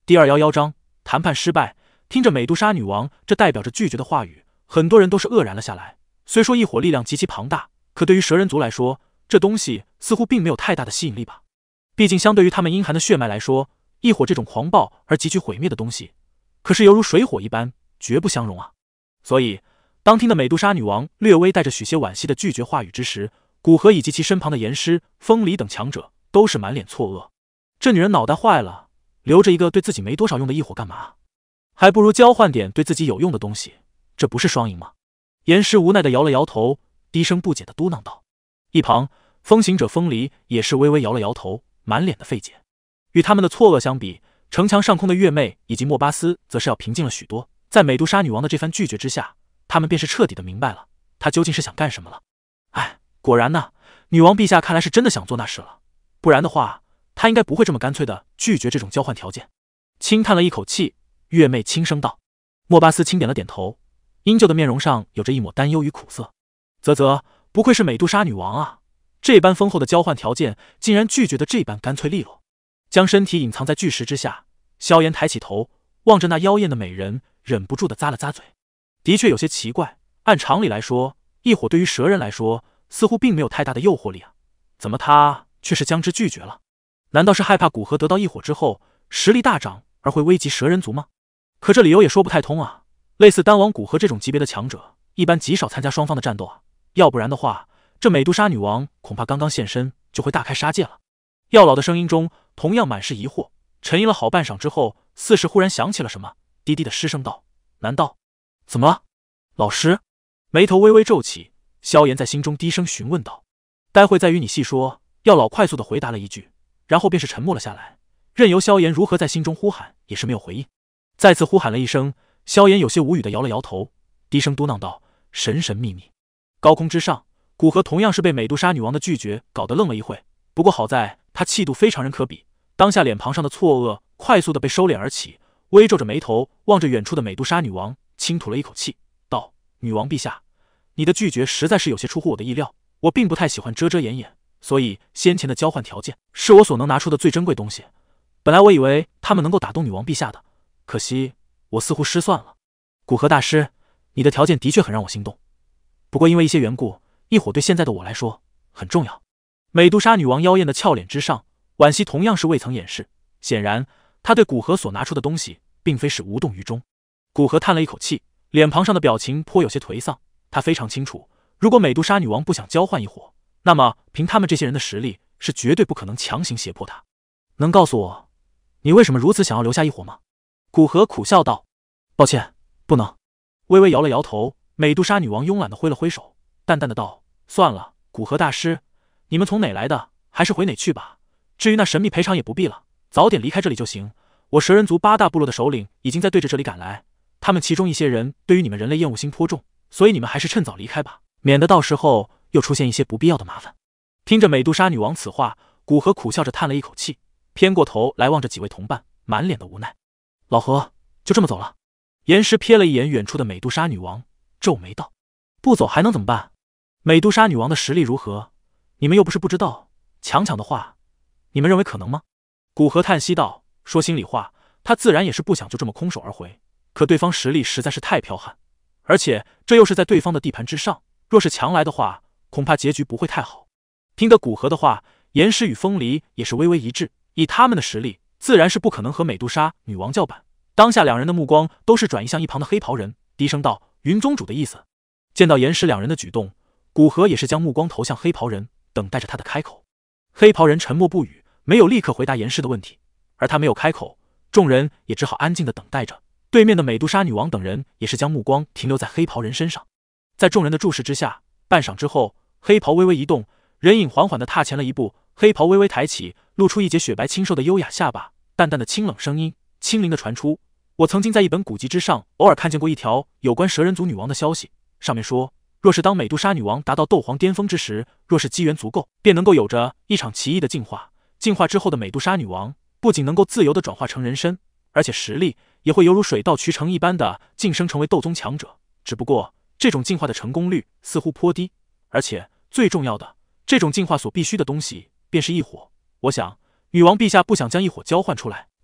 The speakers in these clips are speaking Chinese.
第211章谈判失败。听着美杜莎女王这代表着拒绝的话语，很多人都是愕然了下来。虽说异火力量极其庞大，可对于蛇人族来说，这东西似乎并没有太大的吸引力吧。毕竟相对于他们阴寒的血脉来说，异火这种狂暴而极具毁灭的东西，可是犹如水火一般，绝不相容啊。所以当听的美杜莎女王略微带着许些惋惜的拒绝话语之时，古河以及其身旁的岩师、风离等强者都是满脸错愕。这女人脑袋坏了，留着一个对自己没多少用的异火干嘛？还不如交换点对自己有用的东西，这不是双赢吗？岩师无奈的摇了摇头，低声不解的嘟囔道。一旁风行者风离也是微微摇了摇头，满脸的费解。与他们的错愕相比，城墙上空的月妹以及莫巴斯则是要平静了许多。在美杜莎女王的这番拒绝之下，他们便是彻底的明白了她究竟是想干什么了。哎，果然呢，女王陛下看来是真的想做那事了，不然的话她应该不会这么干脆的拒绝这种交换条件。轻叹了一口气，月妹轻声道。莫巴斯轻点了点头，英旧的面容上有着一抹担忧与苦涩。啧，不愧是美杜莎女王啊，这般丰厚的交换条件竟然拒绝的这般干脆利落。将身体隐藏在巨石之下，萧炎抬起头望着那妖艳的美人，忍不住的咂了咂嘴。的确有些奇怪，按常理来说，异火对于蛇人来说似乎并没有太大的诱惑力啊，怎么他却是将之拒绝了？难道是害怕古河得到异火之后实力大涨而会危及蛇人族吗？可这理由也说不太通啊，类似丹王古河这种级别的强者一般极少参加双方的战斗啊，要不然的话这美杜莎女王恐怕刚刚现身就会大开杀戒了。药老的声音中同样满是疑惑，沉吟了好半晌之后，似是忽然想起了什么，低低的失声道：难道……怎么了？老师？眉头微微皱起，萧炎在心中低声询问道：待会再与你细说。药老快速的回答了一句，然后便是沉默了下来，任由萧炎如何在心中呼喊也是没有回应。再次呼喊了一声，萧炎有些无语的摇了摇头，低声嘟囔道：神神秘秘。高空之上，古河同样是被美杜莎女王的拒绝搞得愣了一会，不过好在他气度非常人可比，当下脸庞上的错愕快速的被收敛而起，微皱着眉头望着远处的美杜莎女王，轻吐了一口气道：女王陛下，你的拒绝实在是有些出乎我的意料，我并不太喜欢遮遮掩掩，所以先前的交换条件是我所能拿出的最珍贵东西，本来我以为他们能够打动女王陛下的，可惜我似乎失算了。古河大师，你的条件的确很让我心动，不过因为一些缘故，异火对现在的我来说很重要。美杜莎女王妖艳的俏脸之上，惋惜同样是未曾掩饰，显然她对古河所拿出的东西并非是无动于衷。古河叹了一口气，脸庞上的表情颇有些颓丧，他非常清楚，如果美杜莎女王不想交换异火，那么凭他们这些人的实力是绝对不可能强行胁迫她。能告诉我你为什么如此想要留下异火吗？古河苦笑道。抱歉，不能。微微摇了摇头，美杜莎女王慵懒的挥了挥手，淡淡的道：算了，古河大师，你们从哪来的还是回哪去吧，至于那神秘赔偿也不必了，早点离开这里就行。我蛇人族8大部落的首领已经在对着这里赶来，他们其中一些人对于你们人类厌恶心颇重，所以你们还是趁早离开吧，免得到时候又出现一些不必要的麻烦。听着美杜莎女王此话，古河苦笑着叹了一口气，偏过头来望着几位同伴，满脸的无奈。老何，就这么走了？岩石瞥了一眼远处的美杜莎女王，皱眉道：不走还能怎么办？美杜莎女王的实力如何，你们又不是不知道，强的话，你们认为可能吗？古河叹息道：说心里话，他自然也是不想就这么空手而回，可对方实力实在是太剽悍，而且这又是在对方的地盘之上，若是强来的话，恐怕结局不会太好。听得古河的话，岩石与风离也是微微一致，以他们的实力，自然是不可能和美杜莎女王叫板。当下两人的目光都是转移向一旁的黑袍人，低声道：云宗主的意思。见到岩石两人的举动，古河也是将目光投向黑袍人，等待着他的开口。黑袍人沉默不语，没有立刻回答岩石的问题，而他没有开口，众人也只好安静的等待着。对面的美杜莎女王等人也是将目光停留在黑袍人身上。在众人的注视之下，半晌之后，黑袍微微一动，人影缓缓地踏前了一步，黑袍微微抬起，露出一截雪白清瘦的优雅下巴，淡淡的清冷声音轻灵地传出：我曾经在一本古籍之上偶尔看见过一条有关蛇人族女王的消息，上面说，若是当美杜莎女王达到斗皇巅峰之时，若是机缘足够，便能够有着一场奇异的进化。进化之后的美杜莎女王不仅能够自由地转化成人身，而且实力也会犹如水到渠成一般的晋升成为斗宗强者。只不过这种进化的成功率似乎颇低，而且最重要的，这种进化所必须的东西便是异火。我想女王陛下不想将异火交换出来，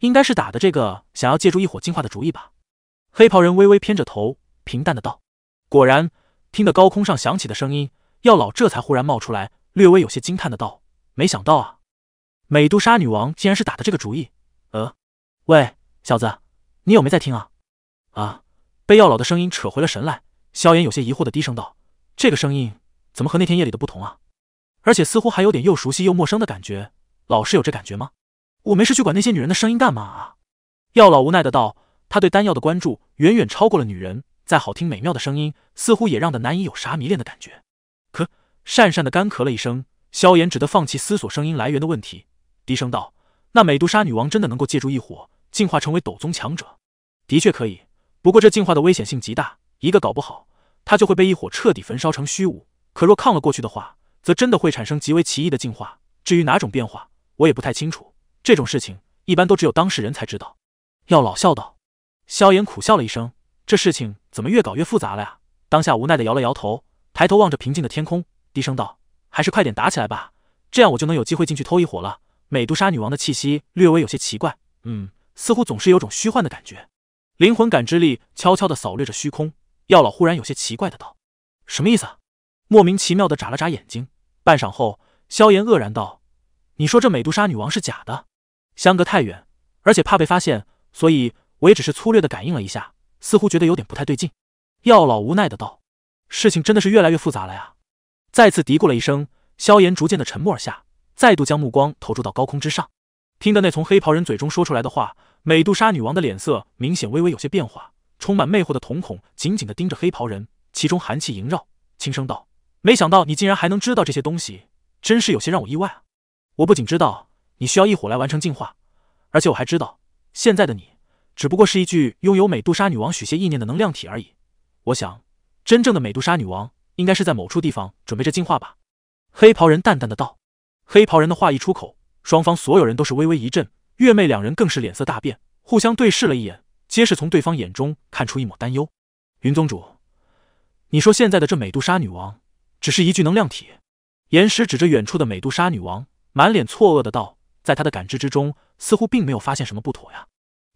应该是打的这个想要借助异火净化的主意吧。黑袍人微微偏着头，平淡的道。果然，听得高空上响起的声音，药老这才忽然冒出来，略微有些惊叹的道：“没想到啊，美杜莎女王竟然是打的这个主意。喂，小子，你有没在听啊？”啊！被药老的声音扯回了神来，萧炎有些疑惑的低声道：“这个声音怎么和那天夜里的不同啊？而且似乎还有点又熟悉又陌生的感觉，老是有这感觉吗？我没事去管那些女人的声音干嘛啊？”药老无奈的道，他对丹药的关注远远超过了女人，再好听美妙的声音似乎也让的难以有啥迷恋的感觉。可讪讪的干咳了一声，萧炎只得放弃思索声音来源的问题，低声道：“那美杜莎女王真的能够借助异火进化成为斗宗强者？”“的确可以，不过这进化的危险性极大，一个搞不好，她就会被异火彻底焚烧成虚无。可若抗了过去的话，则真的会产生极为奇异的进化。至于哪种变化，我也不太清楚，这种事情一般都只有当事人才知道。”药老笑道。萧炎苦笑了一声，这事情怎么越搞越复杂了呀？当下无奈的摇了摇头，抬头望着平静的天空，低声道：“还是快点打起来吧，这样我就能有机会进去偷一火了。”美杜莎女王的气息略微有些奇怪，似乎总是有种虚幻的感觉。灵魂感知力悄悄地扫掠着虚空，药老忽然有些奇怪的道：“什么意思啊？”莫名其妙地眨了眨眼睛，半晌后，萧炎愕然道：“你说这美杜莎女王是假的？相隔太远，而且怕被发现，所以我也只是粗略地感应了一下，似乎觉得有点不太对劲。”药老无奈的道：“事情真的是越来越复杂了呀。”再次嘀咕了一声，萧炎逐渐的沉默而下，再度将目光投注到高空之上。听得那从黑袍人嘴中说出来的话，美杜莎女王的脸色明显微微有些变化，充满魅惑的瞳孔紧紧的盯着黑袍人，其中寒气萦绕，轻声道：“没想到你竟然还能知道这些东西，真是有些让我意外啊！我不仅知道你需要异火来完成进化，而且我还知道现在的你只不过是一具拥有美杜莎女王许些意念的能量体而已。我想，真正的美杜莎女王应该是在某处地方准备着进化吧。”黑袍人淡淡的道。黑袍人的话一出口，双方所有人都是微微一震，月妹两人更是脸色大变，互相对视了一眼，皆是从对方眼中看出一抹担忧。云宗主，你说现在的这美杜莎女王只是一具能量体？岩石指着远处的美杜莎女王，满脸错愕的道，在他的感知之中，似乎并没有发现什么不妥呀。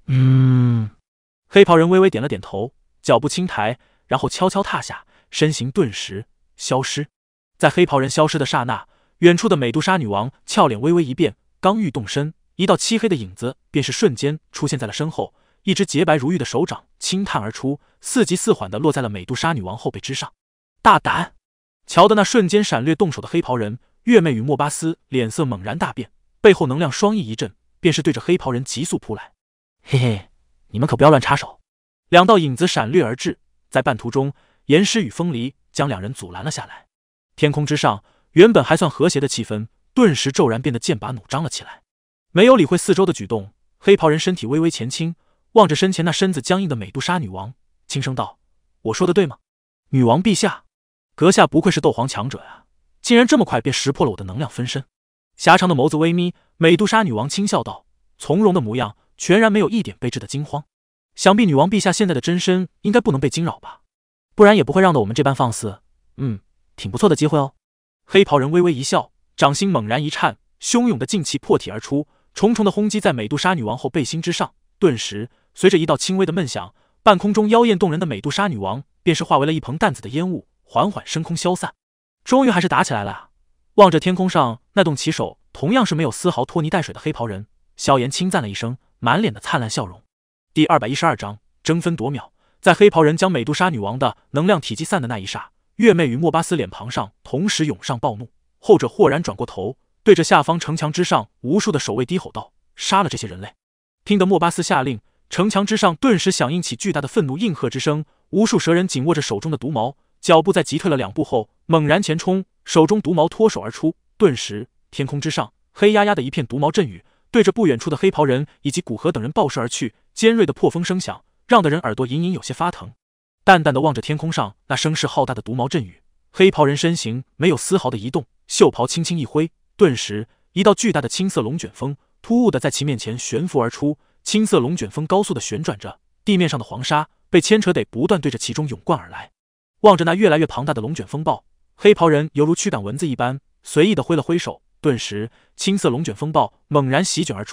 黑袍人微微点了点头，脚步轻抬，然后悄悄踏下，身形顿时消失。在黑袍人消失的刹那，远处的美杜莎女王俏脸微微一变，刚欲动身，一道漆黑的影子便是瞬间出现在了身后，一只洁白如玉的手掌轻探而出，似急似缓地落在了美杜莎女王后背之上。大胆！瞧得那瞬间闪掠动手的黑袍人，月妹与莫巴斯脸色猛然大变，背后能量双翼一震，便是对着黑袍人急速扑来。嘿嘿，你们可不要乱插手！两道影子闪掠而至，在半途中，岩石与风离将两人阻拦了下来。天空之上，原本还算和谐的气氛，顿时骤然变得剑拔弩张了起来。没有理会四周的举动，黑袍人身体微微前倾，望着身前那身子僵硬的美杜莎女王，轻声道：“我说的对吗？女王陛下，阁下不愧是斗皇强者呀，竟然这么快便识破了我的能量分身。”狭长的眸子微眯，美杜莎女王轻笑道，从容的模样全然没有一点被质的惊慌。想必女王陛下现在的真身应该不能被惊扰吧，不然也不会让得我们这般放肆。挺不错的机会哦。黑袍人微微一笑，掌心猛然一颤，汹涌的劲气破体而出，重重的轰击在美杜莎女王后背心之上。顿时，随着一道轻微的闷响，半空中妖艳动人的美杜莎女王便是化为了一蓬淡紫的烟雾，缓缓升空消散。终于还是打起来了啊！望着天空上那动起手同样是没有丝毫拖泥带水的黑袍人，萧炎轻赞了一声，满脸的灿烂笑容。第212章争分夺秒。在黑袍人将美杜莎女王的能量体积散的那一刹，月妹与莫巴斯脸庞上同时涌上暴怒，后者豁然转过头，对着下方城墙之上无数的守卫低吼道：“杀了这些人类！”听得莫巴斯下令，城墙之上顿时响应起巨大的愤怒应和之声，无数蛇人紧握着手中的毒矛，脚步在急退了2步后猛然前冲，手中毒矛脱手而出，顿时天空之上黑压压的一片毒矛阵雨，对着不远处的黑袍人以及古河等人爆射而去，尖锐的破风声响，让得人耳朵隐隐有些发疼。淡淡的望着天空上那声势浩大的毒矛阵雨，黑袍人身形没有丝毫的移动，袖袍轻轻一挥，顿时一道巨大的青色龙卷风突兀的在其面前悬浮而出，青色龙卷风高速的旋转着，地面上的黄沙被牵扯得不断对着其中涌灌而来。望着那越来越庞大的龙卷风暴，黑袍人犹如驱赶蚊子一般，随意的挥了挥手，顿时青色龙卷风暴猛然席卷而出，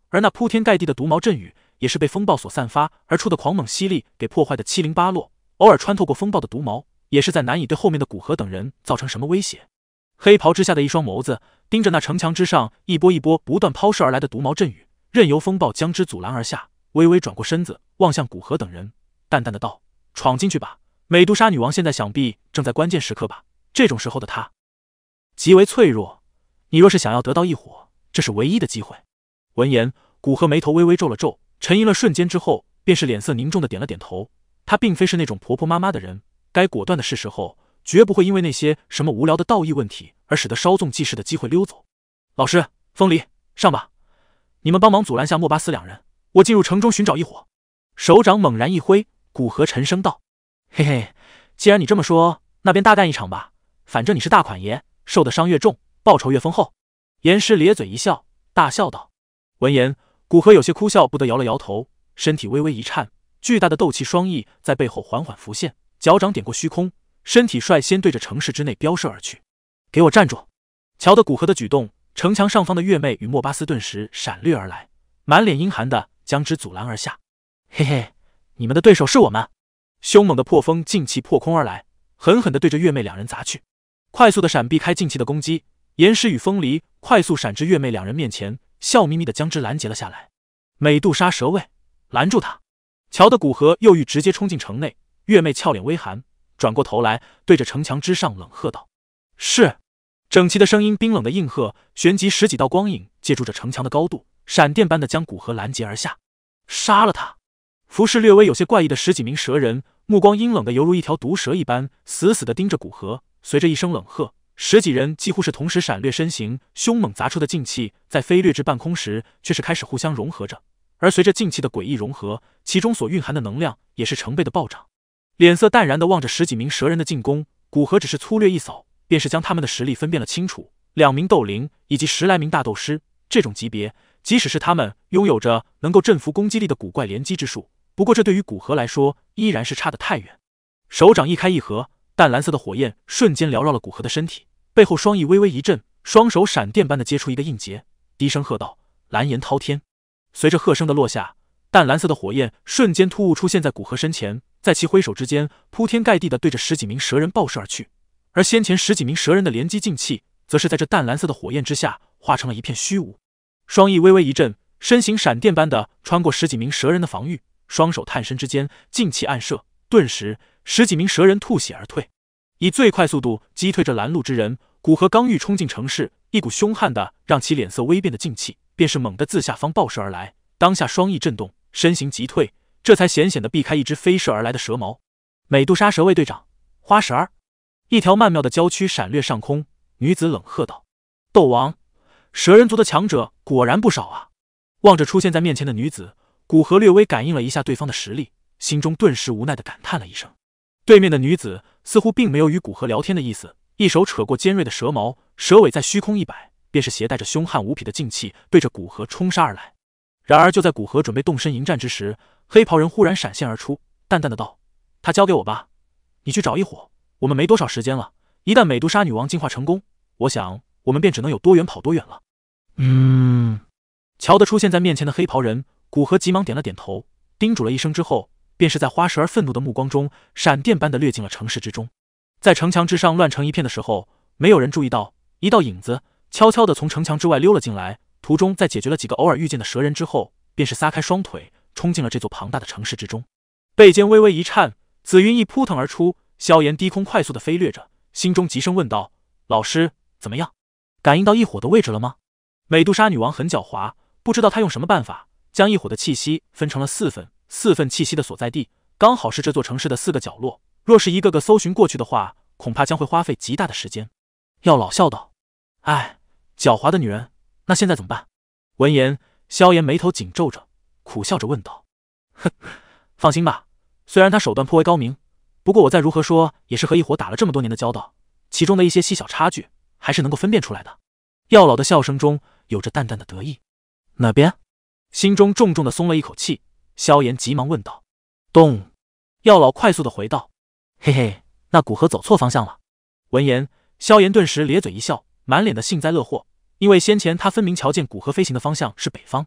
而那铺天盖地的毒毛阵雨也是被风暴所散发而出的狂猛吸力给破坏的七零八落，偶尔穿透过风暴的毒毛，也是在难以对后面的古河等人造成什么威胁。黑袍之下的一双眸子盯着那城墙之上一波一波不断抛射而来的毒毛阵雨，任由风暴将之阻拦而下，微微转过身子望向古河等人，淡淡的道：闯进去吧，美杜莎女王现在想必正在关键时刻吧，这种时候的她极为脆弱，你若是想要得到一火，这是唯一的机会。闻言，古河眉头微微皱了皱，沉吟了瞬间之后，便是脸色凝重的点了点头。她并非是那种婆婆妈妈的人，该果断的是时候，绝不会因为那些什么无聊的道义问题而使得稍纵即逝的机会溜走。老师，风离，上吧，你们帮忙阻拦下莫巴斯两人，我进入城中寻找一伙。手掌猛然一挥，古河沉声道：嘿嘿，既然你这么说，那便大干一场吧，反正你是大款爷，受的伤越重，报酬越丰厚。严师咧嘴一笑，大笑道。闻言，古河有些哭笑不得，摇了摇头，身体微微一颤，巨大的斗气双翼在背后缓缓浮现，脚掌点过虚空，身体率先对着城市之内飙射而去。给我站住！瞧得古河的举动，城墙上方的月妹与莫巴斯顿时闪掠而来，满脸阴寒的将之阻拦而下。嘿嘿，你们的对手是我们！凶猛的破风劲气破空而来，狠狠地对着月妹两人砸去。快速的闪避开劲气的攻击，岩石与风离快速闪至月妹两人面前，笑眯眯地将之拦截了下来。美杜莎蛇卫，拦住他！瞧得古河又欲直接冲进城内，月妹俏脸微寒，转过头来对着城墙之上冷喝道：是！整齐的声音冰冷的应和，旋即十几道光影借助着城墙的高度，闪电般的将古河拦截而下。杀了他！服饰略微有些怪异的十几名蛇人，目光阴冷的犹如一条毒蛇一般，死死地盯着古河。随着一声冷喝，十几人几乎是同时闪掠身形，凶猛砸出的劲气在飞掠至半空时，却是开始互相融合着。而随着劲气的诡异融合，其中所蕴含的能量也是成倍的暴涨。脸色淡然地望着十几名蛇人的进攻，古河只是粗略一扫，便是将他们的实力分辨了清楚：2名斗灵以及10来名大斗师。这种级别，即使是他们拥有着能够镇服攻击力的古怪连击之术，不过这对于古河来说依然是差得太远。手掌一开一合，淡蓝色的火焰瞬间缭绕了古河的身体，背后双翼微微一震，双手闪电般的接出一个印结，低声喝道：蓝炎滔天！随着喝声的落下，淡蓝色的火焰瞬间突兀出现在古河身前，在其挥手之间，铺天盖地的对着十几名蛇人爆射而去。而先前十几名蛇人的连击劲气，则是在这淡蓝色的火焰之下化成了一片虚无。双翼微微一震，身形闪电般的穿过十几名蛇人的防御，双手探身之间，劲气暗射，顿时十几名蛇人吐血而退。以最快速度击退这拦路之人，古河刚欲冲进城市，一股凶悍的让其脸色微变的劲气便是猛地自下方爆射而来，当下双翼震动，身形急退，这才险险地避开一只飞射而来的蛇矛。美杜莎蛇卫队长，花蛇儿！一条曼妙的娇躯闪掠上空，女子冷喝道：斗王，蛇人族的强者果然不少啊！望着出现在面前的女子，古河略微感应了一下对方的实力，心中顿时无奈地感叹了一声。对面的女子似乎并没有与古河聊天的意思，一手扯过尖锐的蛇矛，蛇尾在虚空一摆，便是携带着凶悍无匹的劲气对着古河冲杀而来。然而就在古河准备动身迎战之时，黑袍人忽然闪现而出，淡淡的道：他交给我吧，你去找一伙，我们没多少时间了，一旦美杜莎女王进化成功，我想我们便只能有多远跑多远了。瞧得出现在面前的黑袍人，古河急忙点了点头，叮嘱了一声之后，便是在花蛇儿愤怒的目光中闪电般的掠进了城市之中。在城墙之上乱成一片的时候，没有人注意到一道影子悄悄地从城墙之外溜了进来，途中在解决了几个偶尔遇见的蛇人之后，便是撒开双腿冲进了这座庞大的城市之中。背肩微微一颤，紫云翼扑腾而出，萧炎低空快速地飞掠着，心中急声问道：老师怎么样，感应到异火的位置了吗？美杜莎女王很狡猾，不知道她用什么办法将异火的气息分成了4份，4份气息的所在地刚好是这座城市的4个角落，若是一个个搜寻过去的话，恐怕将会花费极大的时间。药老笑道：哎，狡猾的女人，那现在怎么办？闻言，萧炎眉头紧皱着，苦笑着问道：哼，放心吧，虽然他手段颇为高明，不过我再如何说也是和异火打了这么多年的交道，其中的一些细小差距还是能够分辨出来的。药老的笑声中有着淡淡的得意。那边？心中重重的松了一口气，萧炎急忙问道：咚！药老快速的回道：嘿嘿，那古河走错方向了。闻言，萧炎顿时咧嘴一笑，满脸的幸灾乐祸，因为先前他分明瞧见古河飞行的方向是北方。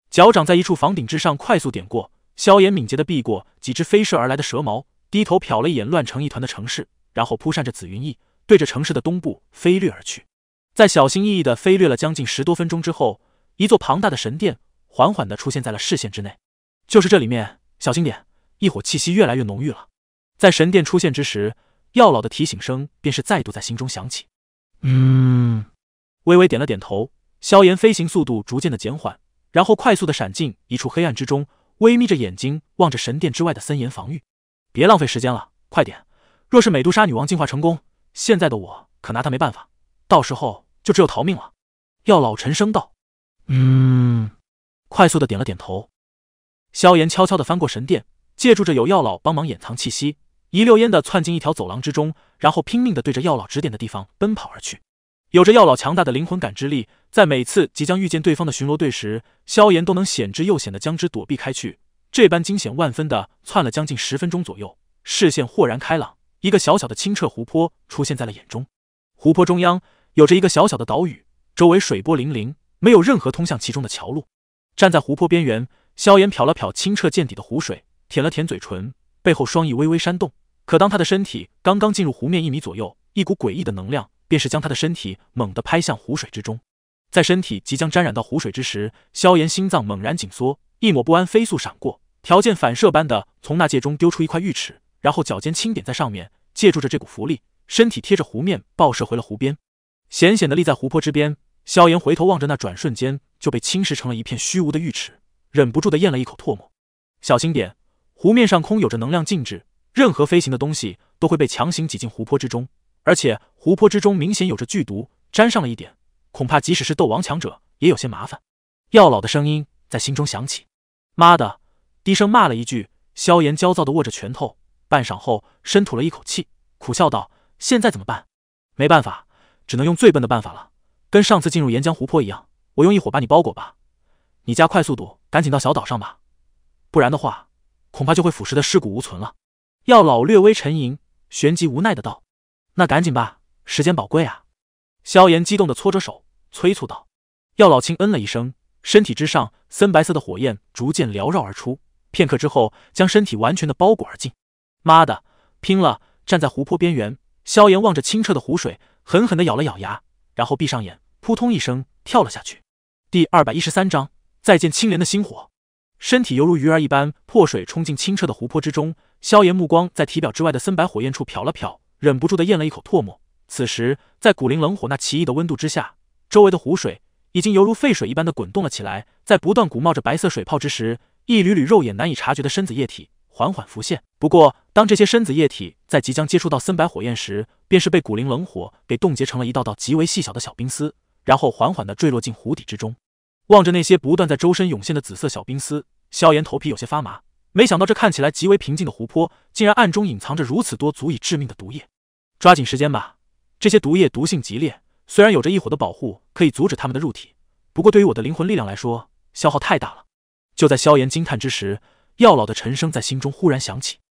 脚掌在一处房顶之上快速点过，萧炎敏捷地避过几只飞射而来的蛇矛，低头瞟了一眼乱成一团的城市，然后扑扇着紫云翼，对着城市的东部飞掠而去。在小心翼翼地飞掠了将近10多分钟之后，一座庞大的神殿缓缓地出现在了视线之内。就是这里面，小心点，异火气息越来越浓郁了。在神殿出现之时，药老的提醒声便是再度在心中响起。微微点了点头，萧炎飞行速度逐渐的减缓，然后快速的闪进一处黑暗之中，微眯着眼睛望着神殿之外的森严防御。别浪费时间了，快点！若是美杜莎女王进化成功，现在的我可拿她没办法，到时候就只有逃命了。药老沉声道。快速的点了点头。萧炎悄悄地翻过神殿，借助着有药老帮忙掩藏气息，一溜烟地窜进一条走廊之中，然后拼命地对着药老指点的地方奔跑而去。有着药老强大的灵魂感知力，在每次即将遇见对方的巡逻队时，萧炎都能险之又险地将之躲避开去。这般惊险万分地窜了将近10分钟左右，视线豁然开朗，一个小小的清澈湖泊出现在了眼中。湖泊中央有着一个小小的岛屿，周围水波粼粼，没有任何通向其中的桥路。站在湖泊边缘，萧炎瞟了瞟清澈见底的湖水，舔了舔嘴唇，背后双翼微微扇动。可当他的身体刚刚进入湖面1米左右，一股诡异的能量便是将他的身体猛地拍向湖水之中。在身体即将沾染到湖水之时，萧炎心脏猛然紧缩，一抹不安飞速闪过，条件反射般的从那界中丢出一块玉尺，然后脚尖轻点在上面，借助着这股浮力，身体贴着湖面爆射回了湖边。险险地立在湖泊之边，萧炎回头望着那转瞬间就被侵蚀成了一片虚无的玉尺，忍不住地咽了一口唾沫。小心点，湖面上空有着能量禁制，任何飞行的东西都会被强行挤进湖泊之中，而且湖泊之中明显有着剧毒，沾上了一点，恐怕即使是斗王强者也有些麻烦。药老的声音在心中响起。妈的！低声骂了一句，萧炎焦躁地握着拳头，半晌后深吐了一口气，苦笑道：现在怎么办？没办法，只能用最笨的办法了，跟上次进入岩浆湖泊一样，我用异火把你包裹吧，你加快速度，赶紧到小岛上吧，不然的话恐怕就会腐蚀的尸骨无存了。药老略微沉吟，旋即无奈的道：那赶紧吧，时间宝贵啊。萧炎激动的搓着手，催促道。药老轻嗯了一声，身体之上森白色的火焰逐渐缭绕而出，片刻之后将身体完全的包裹而尽。妈的，拼了！站在湖泊边缘，萧炎望着清澈的湖水，狠狠地咬了咬牙，然后闭上眼，扑通一声跳了下去。第213章再见清廉的星火。身体犹如鱼儿一般破水冲进清澈的湖泊之中，萧炎目光在体表之外的森白火焰处瞟了瞟，忍不住地咽了一口唾沫。此时在古灵冷火那奇异的温度之下，周围的湖水已经犹如沸水一般的滚动了起来，在不断鼓冒着白色水泡之时，一缕缕肉眼难以察觉的深紫液体缓缓浮现。不过当这些深紫液体在即将接触到森白火焰时，便是被古灵冷火给冻结成了一道道极为细小的小冰丝，然后缓缓地坠落进湖底之中。望着那些不断在周身涌现的紫色小冰丝，萧炎头皮有些发麻，没想到这看起来极为平静的湖泊竟然暗中隐藏着如此多足以致命的毒液。抓紧时间吧，这些毒液毒性极烈，虽然有着异火的保护可以阻止他们的入体，不过对于我的灵魂力量来说消耗太大了。就在萧炎惊叹之时，药老的沉声在心中忽然响起。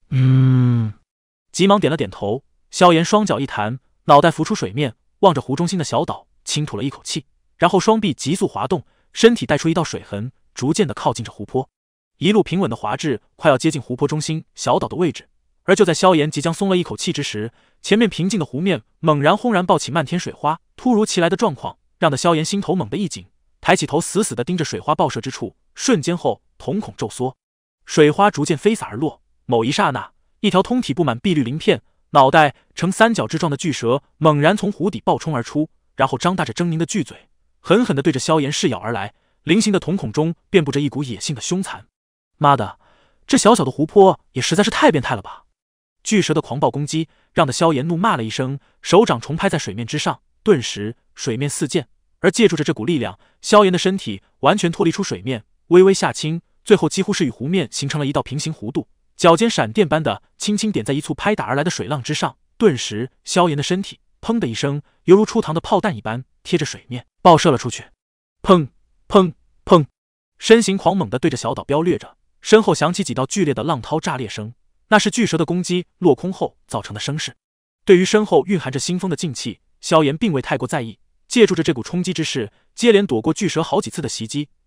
急忙点了点头。萧炎双脚一弹，脑袋浮出水面，望着湖中心的小岛轻吐了一口气，然后双臂急速滑动，身体带出一道水痕，逐渐的靠近着湖泊，一路平稳的滑至快要接近湖泊中心小岛的位置。而就在萧炎即将松了一口气之时，前面平静的湖面猛然轰然爆起漫天水花，突如其来的状况让得萧炎心头猛地一紧，抬起头死死地盯着水花爆射之处，瞬间后瞳孔骤缩，水花逐渐飞洒而落。某一刹那，一条通体布满碧绿鳞片、脑袋呈三角之状的巨蛇猛然从湖底爆冲而出，然后张大着狰狞的巨嘴，狠狠地对着萧炎噬咬而来，菱形的瞳孔中遍布着一股野性的凶残。妈的，这小小的湖泊也实在是太变态了吧！巨蛇的狂暴攻击让得萧炎怒骂了一声，手掌重拍在水面之上，顿时水面四溅，而借助着这股力量，萧炎的身体完全脱离出水面，微微下倾，最后几乎是与湖面形成了一道平行弧度，脚尖闪电般的轻轻点在一簇拍打而来的水浪之上，顿时萧炎的身体砰的一声，犹如出膛的炮弹一般贴着水面爆射了出去。砰砰砰，身形狂猛地对着小岛飙掠着，身后响起几道剧烈的浪涛炸裂声，那是巨蛇的攻击落空后造成的声势。对于身后蕴含着腥风的劲气，萧炎并未太过在意，借助着这股冲击之势，接连躲过巨蛇好几次的袭击，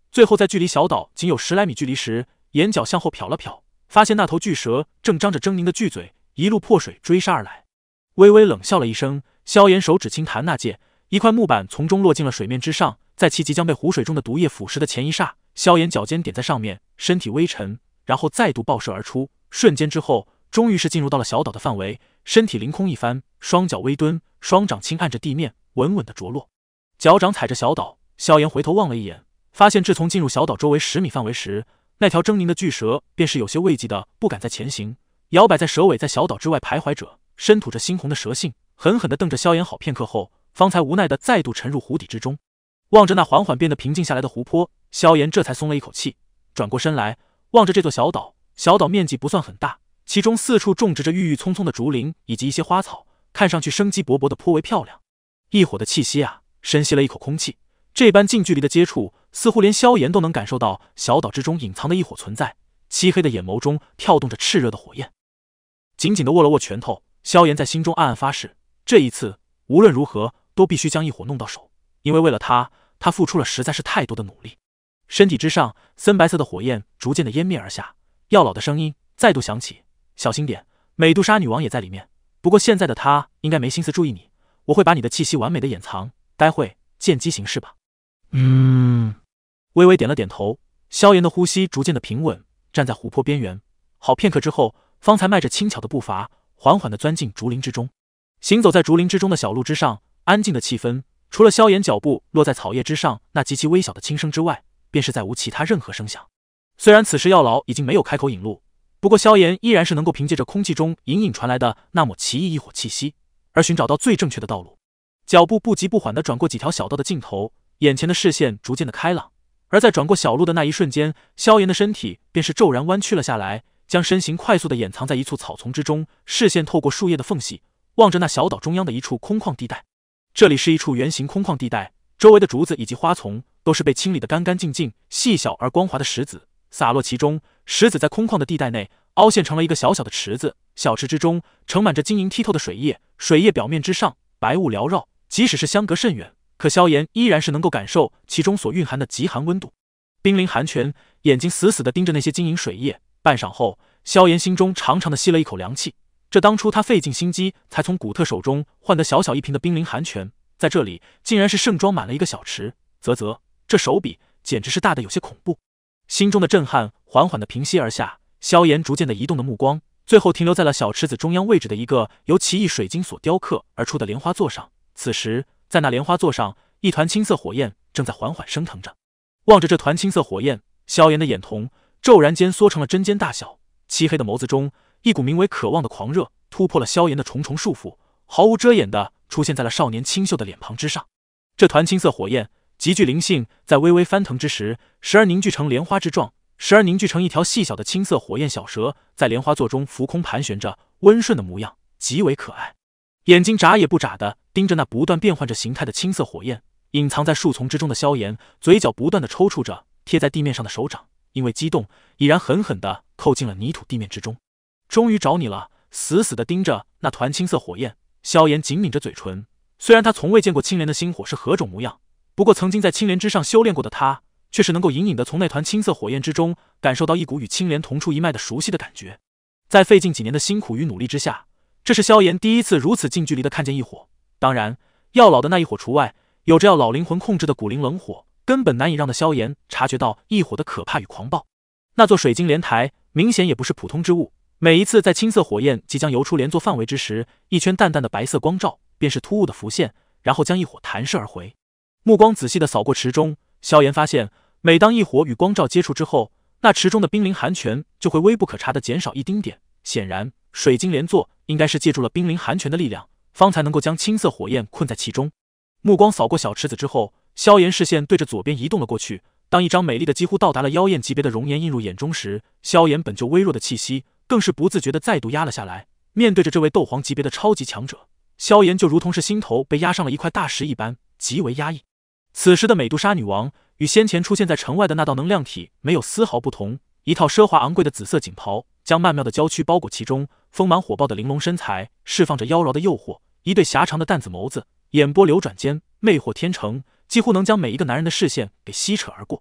最后在距离小岛仅有10来米距离时，眼角向后瞟了瞟，发现那头巨蛇正张着狰狞的巨嘴，一路破水追杀而来。微微冷笑了一声，萧炎手指轻弹那戒，一块木板从中落进了水面之上，在其即将被湖水中的毒液腐蚀的前一刹，萧炎脚尖点在上面，身体微沉，然后再度爆射而出，瞬间之后，终于是进入到了小岛的范围，身体凌空一翻，双脚微蹲，双掌轻按着地面，稳稳的着落。脚掌踩着小岛，萧炎回头望了一眼，发现自从进入小岛周围10米范围时，那条狰狞的巨蛇便是有些畏惧的不敢再前行，摇摆在蛇尾在小岛之外徘徊着，深吐着猩红的蛇信，狠狠地瞪着萧炎好片刻后，方才无奈的再度沉入湖底之中。望着那缓缓变得平静下来的湖泊，萧炎这才松了一口气，转过身来望着这座小岛。小岛面积不算很大，其中四处种植着郁郁葱葱的竹林以及一些花草，看上去生机勃勃的颇为漂亮。异火的气息啊！深吸了一口空气，这般近距离的接触，似乎连萧炎都能感受到小岛之中隐藏的异火存在。漆黑的眼眸中跳动着炽热的火焰，紧紧地握了握拳头。萧炎在心中暗暗发誓，这一次无论如何都必须将异火弄到手，因为为了他付出了实在是太多的努力。身体之上，森白色的火焰逐渐的湮灭而下，药老的声音再度响起：“小心点，美杜莎女王也在里面。不过现在的她应该没心思注意你，我会把你的气息完美的掩藏，待会见机行事吧。”微微点了点头。萧炎的呼吸逐渐的平稳，站在湖泊边缘，好片刻之后，方才迈着轻巧的步伐，缓缓的钻进竹林之中。行走在竹林之中的小路之上，安静的气氛，除了萧炎脚步落在草叶之上那极其微小的轻声之外，便是再无其他任何声响。虽然此时药老已经没有开口引路，不过萧炎依然是能够凭借着空气中隐隐传来的那抹奇异异火气息，而寻找到最正确的道路。脚步不急不缓地转过几条小道的尽头，眼前的视线逐渐的开朗。而在转过小路的那一瞬间，萧炎的身体便是骤然弯曲了下来，将身形快速地掩藏在一簇草丛之中，视线透过树叶的缝隙，望着那小岛中央的一处空旷地带。这里是一处圆形空旷地带，周围的竹子以及花丛都是被清理得干干净净，细小而光滑的石子洒落其中，石子在空旷的地带内凹陷成了一个小小的池子，小池之中盛满着晶莹剔透的水液，水液表面之上白雾缭绕，即使是相隔甚远，可萧炎依然是能够感受其中所蕴含的极寒温度。冰凌寒泉，眼睛死死地盯着那些晶莹水液，半晌后，萧炎心中长长的吸了一口凉气。这当初他费尽心机才从古特手中换得小小一瓶的冰凌寒泉，在这里竟然是盛装满了一个小池，这手笔简直是大得有些恐怖。心中的震撼缓缓地平息而下，萧炎逐渐地移动的目光，最后停留在了小池子中央位置的一个由奇异水晶所雕刻而出的莲花座上。此时，在那莲花座上，一团青色火焰正在缓缓升腾着。望着这团青色火焰，萧炎的眼瞳骤然间缩成了针尖大小，漆黑的眸子中，一股名为渴望的狂热突破了萧炎的重重束缚，毫无遮掩地出现在了少年清秀的脸庞之上。这团青色火焰极具灵性，在微微翻腾之时，时而凝聚成莲花之状，时而凝聚成一条细小的青色火焰小蛇，在莲花座中浮空盘旋着，温顺的模样极为可爱。眼睛眨也不眨地盯着那不断变换着形态的青色火焰，隐藏在树丛之中的萧炎嘴角不断地抽搐着，贴在地面上的手掌因为激动已然狠狠地扣进了泥土地面之中。终于找你了！死死地盯着那团青色火焰，萧炎紧抿着嘴唇。虽然他从未见过青莲的星火是何种模样，不过曾经在青莲之上修炼过的他，却是能够隐隐地从那团青色火焰之中感受到一股与青莲同出一脉的熟悉的感觉。在费尽几年的辛苦与努力之下，这是萧炎第一次如此近距离地看见异火。当然，药老的那一火除外，有着要老灵魂控制的古灵冷火，根本难以让的萧炎察觉到异火的可怕与狂暴。那座水晶莲台明显也不是普通之物，每一次在青色火焰即将游出莲座范围之时，一圈淡淡的白色光照便是突兀的浮现，然后将异火弹射而回。目光仔细地扫过池中，萧炎发现，每当异火与光照接触之后，那池中的冰凌寒泉就会微不可察地减少一丁点。显然，水晶莲座应该是借助了冰凌寒泉的力量，方才能够将青色火焰困在其中。目光扫过小池子之后，萧炎视线对着左边移动了过去。当一张美丽的几乎到达了妖艳级别的容颜映入眼中时，萧炎本就微弱的气息更是不自觉地再度压了下来。面对着这位斗皇级别的超级强者，萧炎就如同是心头被压上了一块大石一般，极为压抑。此时的美杜莎女王与先前出现在城外的那道能量体没有丝毫不同，一套奢华昂贵的紫色锦袍将曼妙的娇躯包裹其中，丰满火爆的玲珑身材释放着妖娆的诱惑，一对狭长的淡紫眸子，眼波流转间魅惑天成，几乎能将每一个男人的视线给吸扯而过。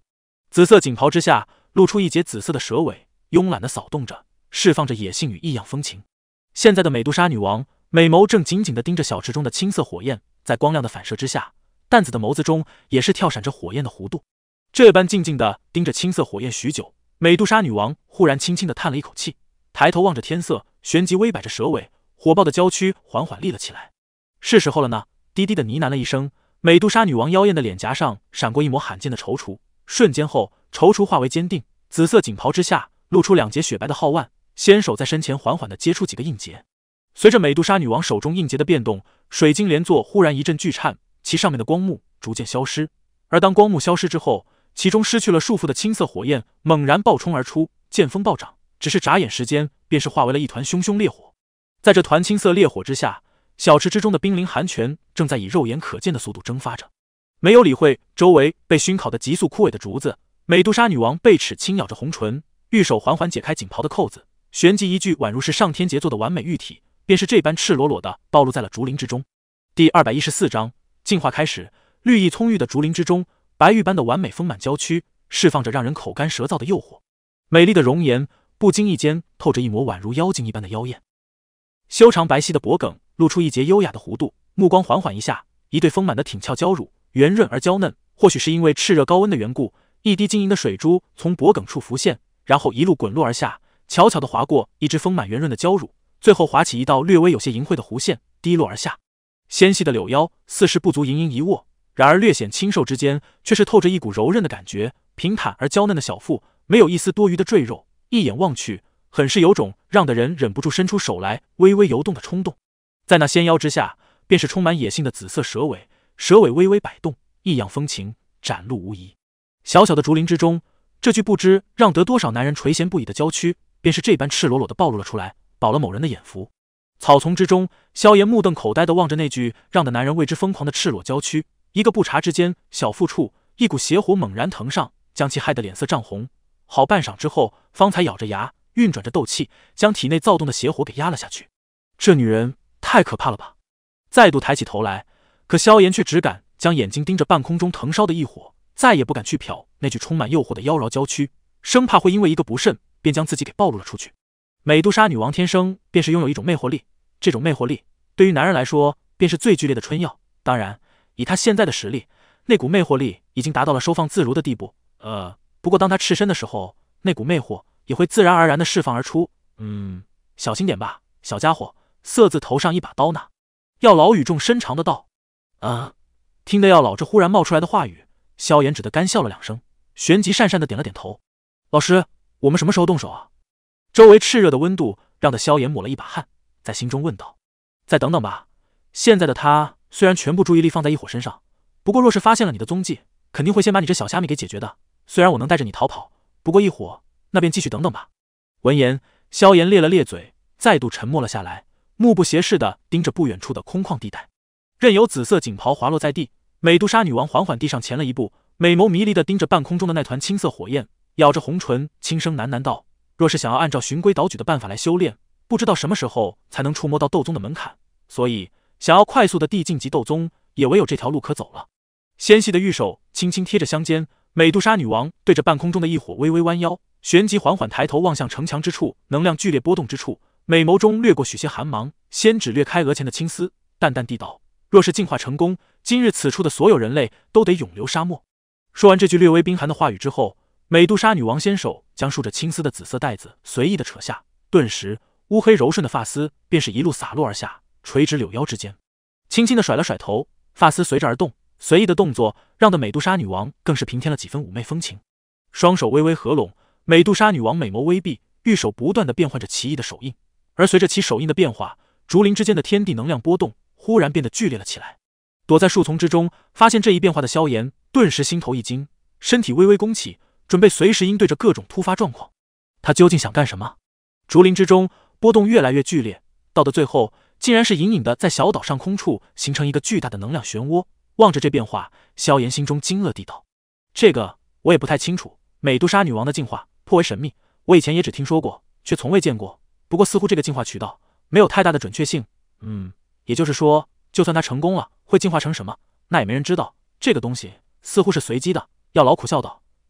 紫色锦袍之下露出一截紫色的蛇尾，慵懒地扫动着，释放着野性与异样风情。现在的美杜莎女王美眸正紧紧地盯着小池中的青色火焰，在光亮的反射之下，淡紫的眸子中也是跳闪着火焰的弧度。这般静静地盯着青色火焰许久，美杜莎女王忽然轻轻地叹了一口气，抬头望着天色，旋即微摆着蛇尾，火爆的娇躯缓缓立了起来。是时候了呢，低低地呢喃了一声。美杜莎女王妖艳的脸颊上闪过一抹罕见的踌躇，瞬间后，踌躇化为坚定。紫色锦袍之下露出2截雪白的皓腕，纤手在身前缓缓地接触几个印结。随着美杜莎女王手中印结的变动，水晶莲座忽然一阵剧颤，其上面的光幕逐渐消失。而当光幕消失之后，其中失去了束缚的青色火焰猛然暴冲而出，剑锋暴涨，只是眨眼时间，便是化为了一团熊熊烈火。在这团青色烈火之下，小池之中的冰灵寒泉正在以肉眼可见的速度蒸发着。没有理会周围被熏烤的急速枯萎的竹子，美杜莎女王背齿轻咬着红唇，玉手缓缓解开锦袍的扣子，旋即一具宛如是上天杰作的完美玉体，便是这般赤裸裸的暴露在了竹林之中。第214章进化开始。绿意葱郁的竹林之中，白玉般的完美丰满娇躯释放着让人口干舌燥的诱惑，美丽的容颜不经意间透着一抹宛如妖精一般的妖艳。修长白皙的脖颈露出一截优雅的弧度，目光缓缓一下，一对丰满的挺翘娇乳圆润而娇嫩，或许是因为炽热高温的缘故，一滴晶莹的水珠从脖颈处浮现，然后一路滚落而下，悄悄地划过一只丰满圆润的娇乳，最后划起一道略微有些淫秽的弧线，滴落而下。纤细的柳腰似是不足盈盈一握，然而略显清瘦之间，却是透着一股柔韧的感觉。平坦而娇嫩的小腹，没有一丝多余的赘肉，一眼望去，很是有种让的人忍不住伸出手来微微游动的冲动。在那纤腰之下，便是充满野性的紫色蛇尾，蛇尾微微摆动，异样风情展露无遗。小小的竹林之中，这具不知让得多少男人垂涎不已的娇躯，便是这般赤裸裸地暴露了出来，饱了某人的眼福。草丛之中，萧炎目瞪口呆地望着那具让的男人为之疯狂的赤裸娇躯，一个不察之间，小腹处一股邪火猛然腾上，将其害得脸色涨红。好半晌之后，方才咬着牙运转着斗气，将体内躁动的邪火给压了下去。这女人太可怕了吧！再度抬起头来，可萧炎却只敢将眼睛盯着半空中腾烧的异火，再也不敢去瞟那具充满诱惑的妖娆娇躯，生怕会因为一个不慎，便将自己给暴露了出去。美杜莎女王天生便是拥有一种魅惑力，这种魅惑力对于男人来说便是最剧烈的春药。当然，以他现在的实力，那股魅惑力已经达到了收放自如的地步。不过当他赤身的时候，那股魅惑也会自然而然的释放而出。小心点吧，小家伙，色字头上一把刀呢。药老语重深长的道。听得药老这忽然冒出来的话语，萧炎只得干笑了2声，旋即讪讪的点了点头。老师，我们什么时候动手啊？周围炽热的温度让得萧炎抹了一把汗，在心中问道。再等等吧，现在的他虽然全部注意力放在异火身上，不过若是发现了你的踪迹，肯定会先把你这小虾米给解决的。虽然我能带着你逃跑，不过异火那便继续等等吧。闻言，萧炎咧了咧嘴，再度沉默了下来，目不斜视地盯着不远处的空旷地带。任由紫色锦袍滑落在地，美杜莎女王缓缓地上前了一步，美眸迷离地盯着半空中的那团青色火焰，咬着红唇，轻声喃喃道：若是想要按照循规蹈矩的办法来修炼，不知道什么时候才能触摸到斗宗的门槛，所以想要快速的递晋级斗宗，也唯有这条路可走了。纤细的玉手轻轻贴着香肩，美杜莎女王对着半空中的异火微微弯腰，旋即缓缓抬头望向城墙之处，能量剧烈波动之处，美眸中掠过许些寒芒，先指掠开额前的青丝，淡淡地道：若是进化成功，今日此处的所有人类都得永留沙漠。说完这句略微冰寒的话语之后，美杜莎女王纤手将束着青丝的紫色带子随意的扯下，顿时乌黑柔顺的发丝便是一路洒落而下，垂直柳腰之间，轻轻的甩了甩头，发丝随着而动，随意的动作让得美杜莎女王更是平添了几分妩媚风情。双手微微合拢，美杜莎女王美眸微闭，玉手不断的变换着奇异的手印，而随着其手印的变化，竹林之间的天地能量波动忽然变得剧烈了起来。躲在树丛之中发现这一变化的萧炎顿时心头一惊，身体微微弓起，准备随时应对着各种突发状况。他究竟想干什么？竹林之中波动越来越剧烈，到的最后竟然是隐隐的在小岛上空处形成一个巨大的能量漩涡。望着这变化，萧炎心中惊愕地道：这个我也不太清楚，美杜莎女王的进化颇为神秘，我以前也只听说过，却从未见过。不过似乎这个进化渠道没有太大的准确性。也就是说，就算她成功了，会进化成什么，那也没人知道。这个东西似乎是随机的。药老苦笑道：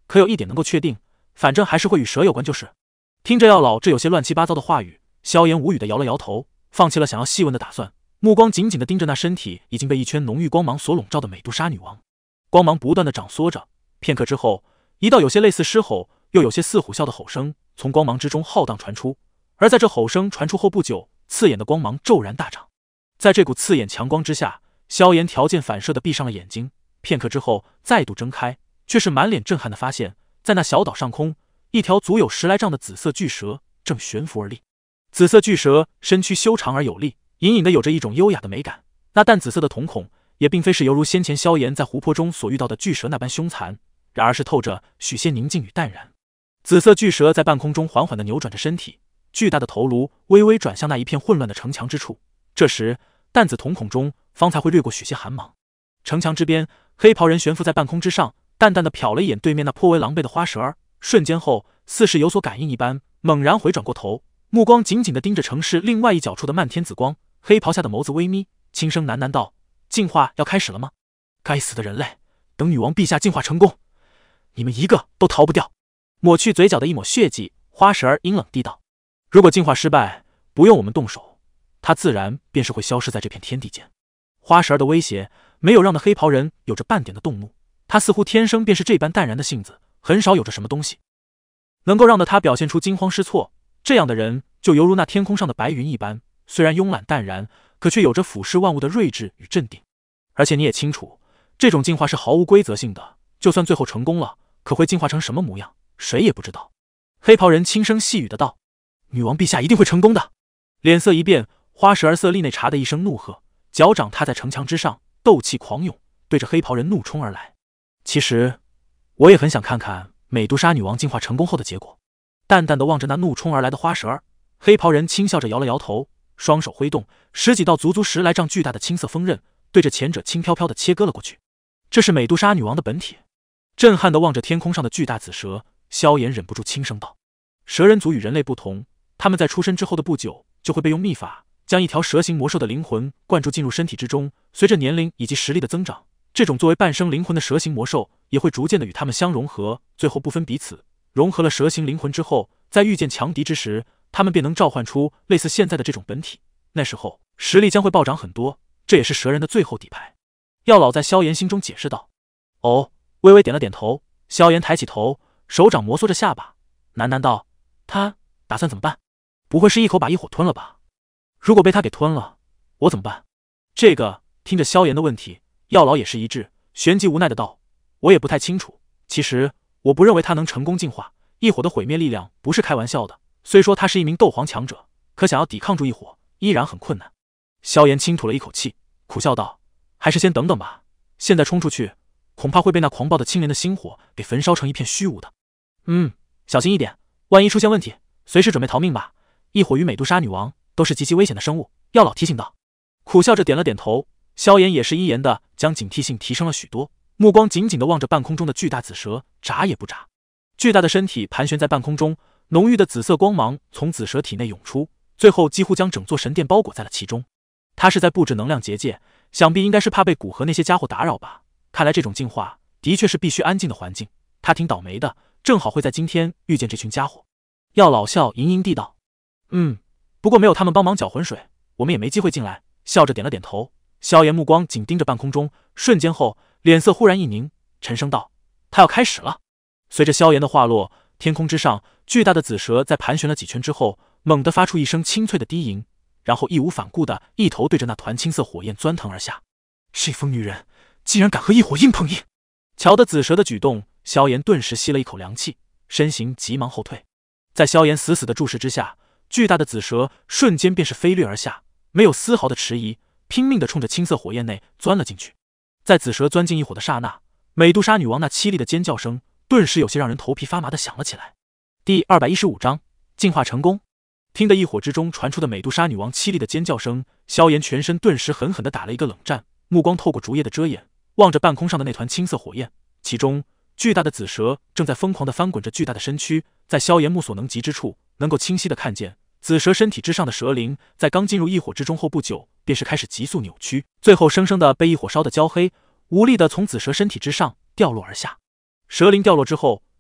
可有一点能够确定，反正还是会与蛇有关就是。听着药老这有些乱七八糟的话语，萧炎无语的摇了摇头，放弃了想要细问的打算，目光紧紧的盯着那身体已经被一圈浓郁光芒所笼罩的美杜莎女王。光芒不断的长缩着，片刻之后，一道有些类似狮吼，又有些似虎啸的吼声从光芒之中浩荡传出。而在这吼声传出后不久，刺眼的光芒骤然大涨。在这股刺眼强光之下，萧炎条件反射的闭上了眼睛，片刻之后再度睁开，却是满脸震撼的发现，在那小岛上空，一条足有10来丈的紫色巨蛇正悬浮而立。紫色巨蛇身躯修长而有力，隐隐的有着一种优雅的美感。那淡紫色的瞳孔也并非是犹如先前萧炎在湖泊中所遇到的巨蛇那般凶残，然而是透着许些宁静与淡然。紫色巨蛇在半空中缓缓地扭转着身体，巨大的头颅微微转向那一片混乱的城墙之处。这时，淡紫瞳孔中方才会掠过许些寒芒。城墙之边，黑袍人悬浮在半空之上，淡淡的瞟了一眼对面那颇为狼狈的花蛇儿，瞬间后，似是有所感应一般，猛然回转过头，目光紧紧地盯着城市另外一角处的漫天紫光。黑袍下的眸子微眯，轻声喃喃道：“进化要开始了吗？该死的人类，等女王陛下进化成功，你们一个都逃不掉。”抹去嘴角的一抹血迹，花蛇儿阴冷地道：“如果进化失败，不用我们动手，他自然便是会消失在这片天地间。”花蛇儿的威胁没有让那黑袍人有着半点的动怒，他似乎天生便是这般淡然的性子，很少有着什么东西能够让得他表现出惊慌失措。这样的人就犹如那天空上的白云一般，虽然慵懒淡然，可却有着俯视万物的睿智与镇定。而且你也清楚，这种进化是毫无规则性的，就算最后成功了，可会进化成什么模样，谁也不知道。黑袍人轻声细语的道：“女王陛下一定会成功的。”脸色一变，花蛇儿色厉内查的一声怒喝，脚掌踏在城墙之上，斗气狂涌，对着黑袍人怒冲而来。其实我也很想看看美杜莎女王进化成功后的结果。淡淡的望着那怒冲而来的花蛇儿，黑袍人轻笑着摇了摇头，双手挥动10几道足足10来丈巨大的青色锋刃，对着前者轻飘飘的切割了过去。这是美杜莎女王的本体。震撼的望着天空上的巨大紫蛇，萧炎忍不住轻声道：“蛇人族与人类不同，他们在出生之后的不久就会被用秘法将一条蛇形魔兽的灵魂灌注进入身体之中，随着年龄以及实力的增长，这种作为半生灵魂的蛇形魔兽也会逐渐的与他们相融合，最后不分彼此。融合了蛇形灵魂之后，在遇见强敌之时，他们便能召唤出类似现在的这种本体，那时候实力将会暴涨很多，这也是蛇人的最后底牌。”药老在萧炎心中解释道。哦，微微点了点头。萧炎抬起头，手掌摩挲着下巴，喃喃道：“他打算怎么办？不会是一口把异火吞了吧？如果被他给吞了，我怎么办？”这个听着萧炎的问题，药老也是一致，旋即无奈的道：“我也不太清楚。其实我不认为他能成功进化，异火的毁灭力量不是开玩笑的。虽说他是一名斗皇强者，可想要抵抗住异火，依然很困难。”萧炎轻吐了一口气，苦笑道：“还是先等等吧，现在冲出去，恐怕会被那狂暴的青莲的星火给焚烧成一片虚无的。”“小心一点，万一出现问题，随时准备逃命吧。异火与美杜莎女王都是极其危险的生物。”药老提醒道。苦笑着点了点头，萧炎也是依言的将警惕性提升了许多，目光紧紧地望着半空中的巨大紫蛇，眨也不眨。巨大的身体盘旋在半空中，浓郁的紫色光芒从紫蛇体内涌出，最后几乎将整座神殿包裹在了其中。他是在布置能量结界，想必应该是怕被古河那些家伙打扰吧。看来这种进化的确是必须安静的环境，他挺倒霉的，正好会在今天遇见这群家伙。药老笑盈盈地道：“不过没有他们帮忙搅浑水，我们也没机会进来。”笑着点了点头。萧炎目光紧盯着半空中，瞬间后脸色忽然一凝，沉声道：“他要开始了。”随着萧炎的话落，天空之上巨大的紫蛇在盘旋了几圈之后，猛地发出一声清脆的低吟，然后义无反顾的一头对着那团青色火焰钻腾而下。这疯女人竟然敢和异火硬碰硬！瞧得紫蛇的举动，萧炎顿时吸了一口凉气，身形急忙后退。在萧炎死死的注视之下，巨大的紫蛇瞬间便是飞掠而下，没有丝毫的迟疑，拼命的冲着青色火焰内钻了进去。在紫蛇钻进异火的刹那，美杜莎女王那凄厉的尖叫声顿时有些让人头皮发麻的响了起来。第215章进化成功。听得异火之中传出的美杜莎女王凄厉的尖叫声，萧炎全身顿时狠狠地打了一个冷战，目光透过竹叶的遮掩，望着半空上的那团青色火焰，其中巨大的紫蛇正在疯狂地翻滚着巨大的身躯，在萧炎目所能及之处，能够清晰地看见紫蛇身体之上的蛇灵，在刚进入异火之中后不久，便是开始急速扭曲，最后生生的被异火烧得焦黑，无力地从紫蛇身体之上掉落而下。蛇灵掉落之后，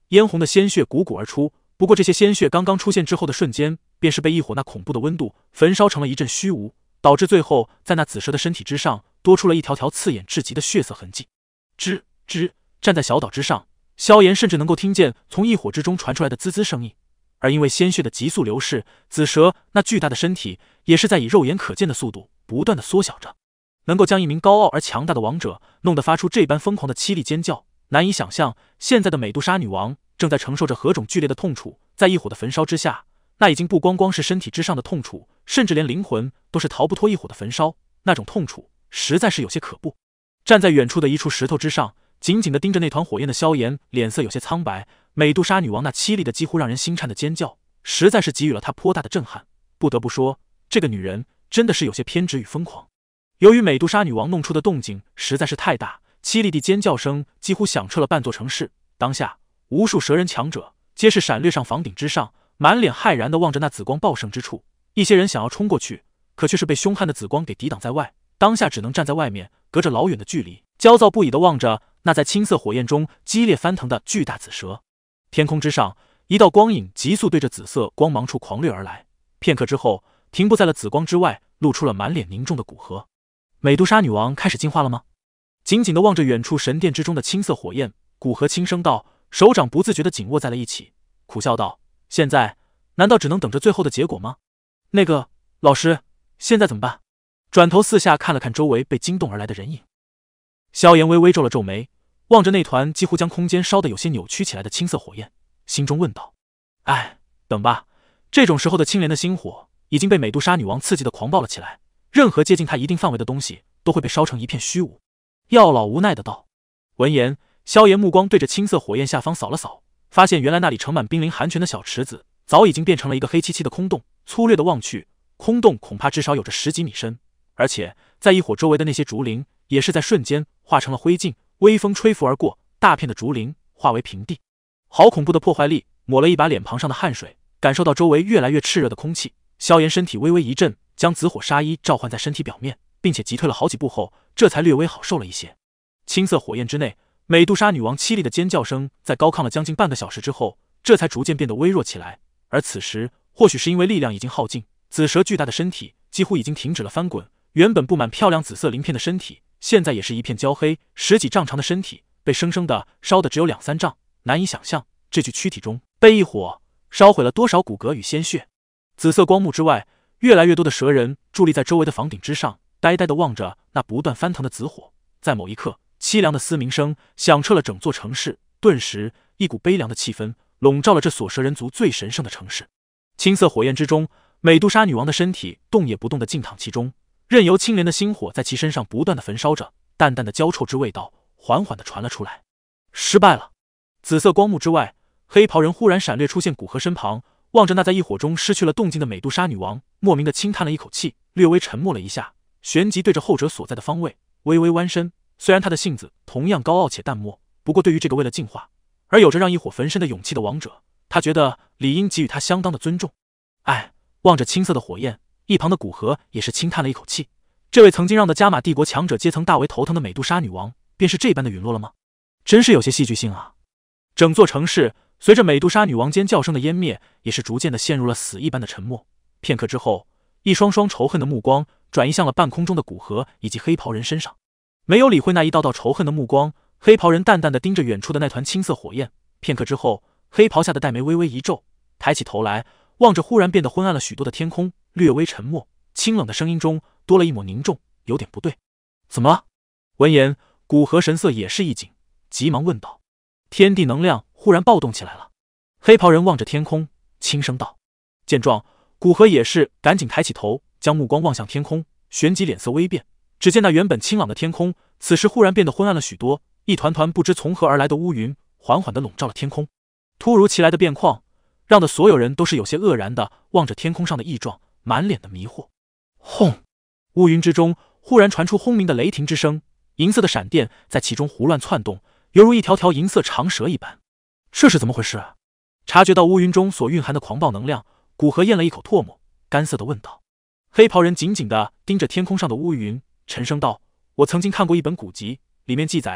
嫣红的鲜血汩汩而出。不过这些鲜血刚刚出现之后的瞬间，便是被异火那恐怖的温度焚烧成了一阵虚无，导致最后在那紫蛇的身体之上多出了一条条刺眼至极的血色痕迹。吱吱，站在小岛之上，萧炎甚至能够听见从异火之中传出来的滋滋声音。而因为鲜血的急速流逝，紫蛇那巨大的身体也是在以肉眼可见的速度不断的缩小着。能够将一名高傲而强大的王者弄得发出这般疯狂的凄厉尖叫，难以想象现在的美杜莎女王正在承受着何种剧烈的痛楚。在异火的焚烧之下，那已经不光光是身体之上的痛楚，甚至连灵魂都是逃不脱异火的焚烧，那种痛楚实在是有些可怖。站在远处的一处石头之上，紧紧地盯着那团火焰的萧炎脸色有些苍白。美杜莎女王那凄厉的几乎让人心颤的尖叫实在是给予了他颇大的震撼。不得不说，这个女人真的是有些偏执与疯狂。由于美杜莎女王弄出的动静实在是太大，凄厉的尖叫声几乎响彻了半座城市。当下无数蛇人强者皆是闪掠上房顶之上，满脸骇然地望着那紫光爆盛之处。一些人想要冲过去，可却是被凶悍的紫光给抵挡在外，当下只能站在外面，隔着老远的距离，焦躁不已地望着那在青色火焰中激烈翻腾的巨大紫蛇。天空之上，一道光影急速对着紫色光芒处狂掠而来，片刻之后停步在了紫光之外，露出了满脸凝重的古河。美杜莎女王开始进化了吗？紧紧地望着远处神殿之中的青色火焰，古河轻声道，手掌不自觉地紧握在了一起，苦笑道：现在难道只能等着最后的结果吗？那个老师，现在怎么办？转头四下看了看周围被惊动而来的人影，萧炎微微皱了皱眉，望着那团几乎将空间烧得有些扭曲起来的青色火焰，心中问道：哎，等吧。这种时候的青莲的心火已经被美杜莎女王刺激得狂暴了起来，任何接近她一定范围的东西都会被烧成一片虚无。药老无奈的道。闻言，萧炎目光对着青色火焰下方扫了扫，发现原来那里盛满冰凌寒泉的小池子早已经变成了一个黑漆漆的空洞。粗略的望去，空洞恐怕至少有着10几米深，而且在异火周围的那些竹林也是在瞬间化成了灰烬，微风吹拂而过，大片的竹林化为平地。好恐怖的破坏力！抹了一把脸庞上的汗水，感受到周围越来越炽热的空气，萧炎身体微微一震，将紫火纱衣召唤在身体表面，并且急退了好几步后，这才略微好受了一些。青色火焰之内，美杜莎女王凄厉的尖叫声在高亢了将近半个小时之后，这才逐渐变得微弱起来。而此时，或许是因为力量已经耗尽，紫蛇巨大的身体几乎已经停止了翻滚，原本布满漂亮紫色鳞片的身体，现在也是一片焦黑，10几丈长的身体被生生的烧得只有2、3丈，难以想象这具躯体中被一火烧毁了多少骨骼与鲜血。紫色光幕之外，越来越多的蛇人伫立在周围的房顶之上，呆呆地望着那不断翻腾的紫火。在某一刻，凄凉的嘶鸣声响彻了整座城市，顿时一股悲凉的气氛笼罩了这所蛇人族最神圣的城市。青色火焰之中，美杜莎女王的身体动也不动地静躺其中，任由青莲的星火在其身上不断地焚烧着，淡淡的焦臭之味道缓缓地传了出来。失败了！紫色光幕之外，黑袍人忽然闪掠出现古河身旁，望着那在异火中失去了动静的美杜莎女王，莫名的轻叹了一口气，略微沉默了一下，旋即对着后者所在的方位微微弯身。虽然他的性子同样高傲且淡漠，不过对于这个为了进化而有着让异火焚身的勇气的王者，他觉得理应给予他相当的尊重。哎，望着青色的火焰，一旁的古河也是轻叹了一口气。这位曾经让的加玛帝国强者阶层大为头疼的美杜莎女王，便是这般的陨落了吗？真是有些戏剧性啊！整座城市随着美杜莎女王尖叫声的湮灭，也是逐渐的陷入了死一般的沉默。片刻之后，一双双仇恨的目光转移向了半空中的古河以及黑袍人身上。没有理会那一道道仇恨的目光，黑袍人淡淡的盯着远处的那团青色火焰。片刻之后，黑袍下的黛眉微微一皱，抬起头来，望着忽然变得昏暗了许多的天空，略微沉默，清冷的声音中多了一抹凝重，有点不对。怎么了？闻言，古河神色也是一紧，急忙问道。天地能量忽然暴动起来了。黑袍人望着天空，轻声道。见状，古河也是赶紧抬起头，将目光望向天空，旋即脸色微变。只见那原本清朗的天空，此时忽然变得昏暗了许多，一团团不知从何而来的乌云缓缓地笼罩了天空。突如其来的变况，让的所有人都是有些愕然地望着天空上的异状，满脸的迷惑。轰！乌云之中忽然传出轰鸣的雷霆之声，银色的闪电在其中胡乱窜动，犹如一条条银色长蛇一般。这是怎么回事？察觉到乌云中所蕴含的狂暴能量，古河咽了一口唾沫，干涩地问道。黑袍人紧紧地盯着天空上的乌云，沉声道：我曾经看过一本古籍，里面记载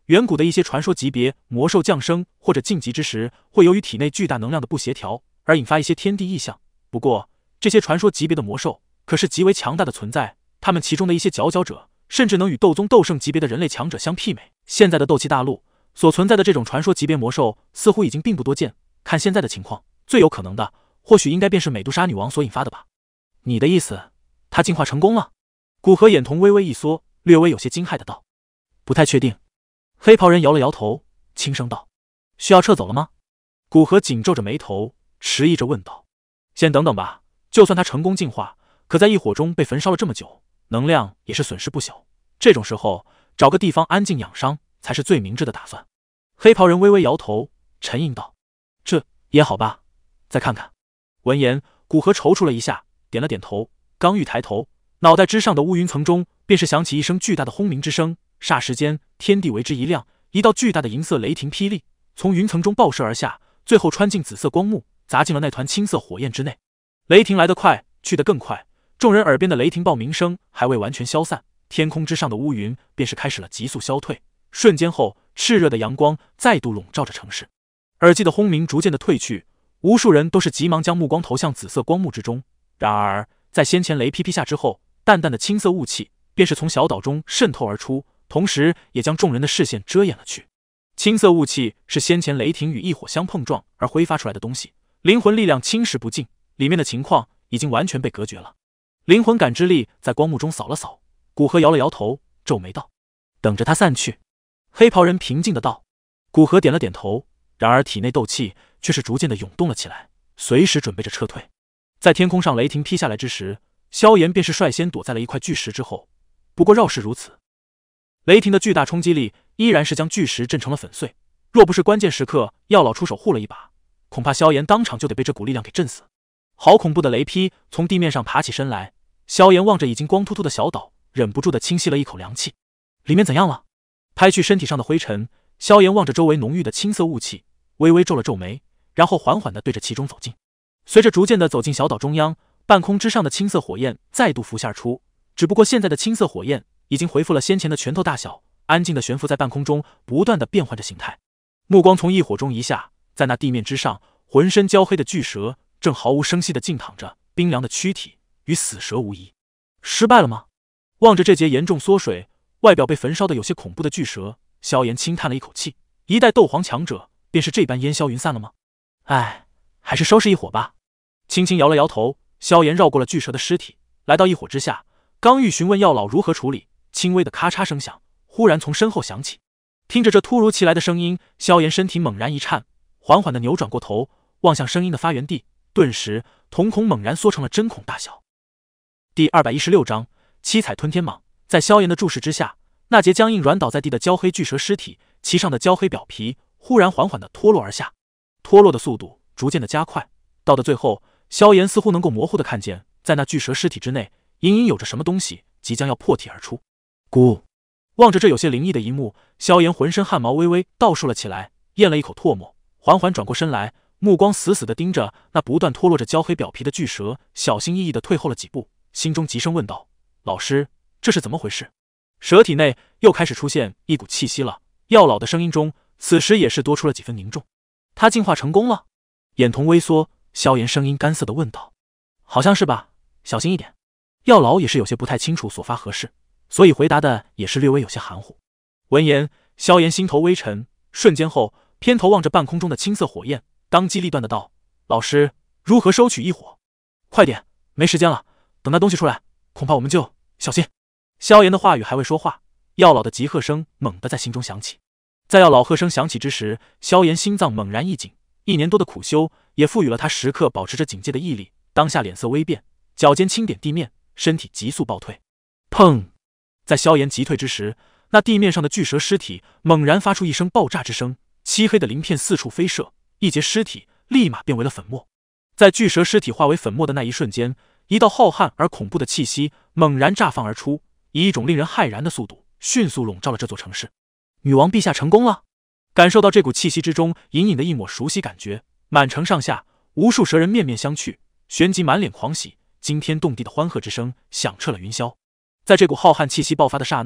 远古的一些传说级别魔兽降生或者晋级之时，会由于体内巨大能量的不协调而引发一些天地异象。不过，这些传说级别的魔兽可是极为强大的存在，他们其中的一些佼佼者甚至能与斗宗斗圣级别的人类强者相媲美。现在的斗气大陆所存在的这种传说级别魔兽似乎已经并不多见，看现在的情况，最有可能的或许应该便是美杜莎女王所引发的吧。你的意思，她进化成功了？古河眼瞳微微一缩，略微有些惊骇的道：不太确定。黑袍人摇了摇头，轻声道：需要撤走了吗？古河紧皱着眉头，迟疑着问道：先等等吧，就算他成功进化，可在异火中被焚烧了这么久，能量也是损失不小。这种时候，找个地方安静养伤才是最明智的打算。黑袍人微微摇头，沉吟道：这也好吧，再看看。闻言，古河踌躇了一下，点了点头，刚欲抬头，脑袋之上的乌云层中便是响起一声巨大的轰鸣之声，霎时间天地为之一亮，一道巨大的银色雷霆霹雳从云层中爆射而下，最后穿进紫色光幕，砸进了那团青色火焰之内。雷霆来得快，去得更快，众人耳边的雷霆爆鸣声还未完全消散，天空之上的乌云便是开始了急速消退，瞬间后，炽热的阳光再度笼罩着城市。耳际的轰鸣逐渐的退去，无数人都是急忙将目光投向紫色光幕之中。然而在先前雷劈劈下之后，淡淡的青色雾气便是从小岛中渗透而出，同时也将众人的视线遮掩了去。青色雾气是先前雷霆与异火相碰撞而挥发出来的东西，灵魂力量侵蚀不尽，里面的情况已经完全被隔绝了。灵魂感知力在光幕中扫了扫，古河摇了摇头，皱眉道：等着它散去。黑袍人平静的道。古河点了点头，然而体内斗气却是逐渐的涌动了起来，随时准备着撤退。在天空上雷霆劈下来之时，萧炎便是率先躲在了一块巨石之后。不过绕是如此，雷霆的巨大冲击力依然是将巨石震成了粉碎，若不是关键时刻药老出手护了一把，恐怕萧炎当场就得被这股力量给震死。好恐怖的雷劈从地面上爬起身来，萧炎望着已经光秃秃的小岛，忍不住的轻吸了一口凉气。里面怎样了？拍去身体上的灰尘，萧炎望着周围浓郁的青色雾气，微微皱了皱眉，然后缓缓的对着其中走近。随着逐渐的走进小岛中央，半空之上的青色火焰再度浮现而出，只不过现在的青色火焰已经恢复了先前的拳头大小，安静的悬浮在半空中，不断的变换着形态。目光从异火中移下，在那地面之上，浑身焦黑的巨蛇正毫无声息的静躺着，冰凉的躯体与死蛇无疑。失败了吗？望着这节严重缩水、外表被焚烧的有些恐怖的巨蛇，萧炎轻叹了一口气。一代斗皇强者便是这般烟消云散了吗？唉，还是收拾一火吧。轻轻摇了摇头，萧炎绕过了巨蛇的尸体，来到异火之下，刚欲询问药老如何处理，轻微的咔嚓声响忽然从身后响起。听着这突如其来的声音，萧炎身体猛然一颤，缓缓的扭转过头，望向声音的发源地，顿时瞳孔猛然缩成了针孔大小。第216章七彩吞天蟒。在萧炎的注视之下，那节僵硬软倒在地的焦黑巨蛇尸体，其上的焦黑表皮忽然缓缓的脱落而下，脱落的速度逐渐的加快，到的最后，萧炎似乎能够模糊的看见，在那巨蛇尸体之内，隐隐有着什么东西即将要破体而出。咕！望着这有些灵异的一幕，萧炎浑身汗毛微微倒竖了起来，咽了一口唾沫，缓缓转过身来，目光死死的盯着那不断脱落着焦黑表皮的巨蛇，小心翼翼的退后了几步，心中急声问道：老师，这是怎么回事？蛇体内又开始出现一股气息了，药老的声音中此时也是多出了几分凝重。他进化成功了？眼瞳微缩，萧炎声音干涩的问道：好像是吧，小心一点。药老也是有些不太清楚所发何事，所以回答的也是略微有些含糊。闻言，萧炎心头微沉，瞬间后偏头望着半空中的青色火焰，当机立断的道：老师，如何收取异火？快点，没时间了，等那东西出来，恐怕我们就……小心！萧炎的话语还未说话，药老的急喝声猛地在心中响起。在药老喝声响起之时，萧炎心脏猛然一紧，1年多的苦修也赋予了他时刻保持着警戒的毅力，当下脸色微变，脚尖轻点地面，身体急速暴退。砰！在萧炎急退之时，那地面上的巨蛇尸体猛然发出一声爆炸之声，漆黑的鳞片四处飞射，一截尸体立马变为了粉末。在巨蛇尸体化为粉末的那一瞬间，一道浩瀚而恐怖的气息猛然炸放而出，以一种令人骇然的速度迅速笼罩了这座城市。女王陛下成功了！感受到这股气息之中隐隐的一抹熟悉感觉，满城上下无数蛇人面面相觑，旋即满脸狂喜，惊天动地的欢喝之声响彻了云霄。在这股浩瀚气息爆发的刹那，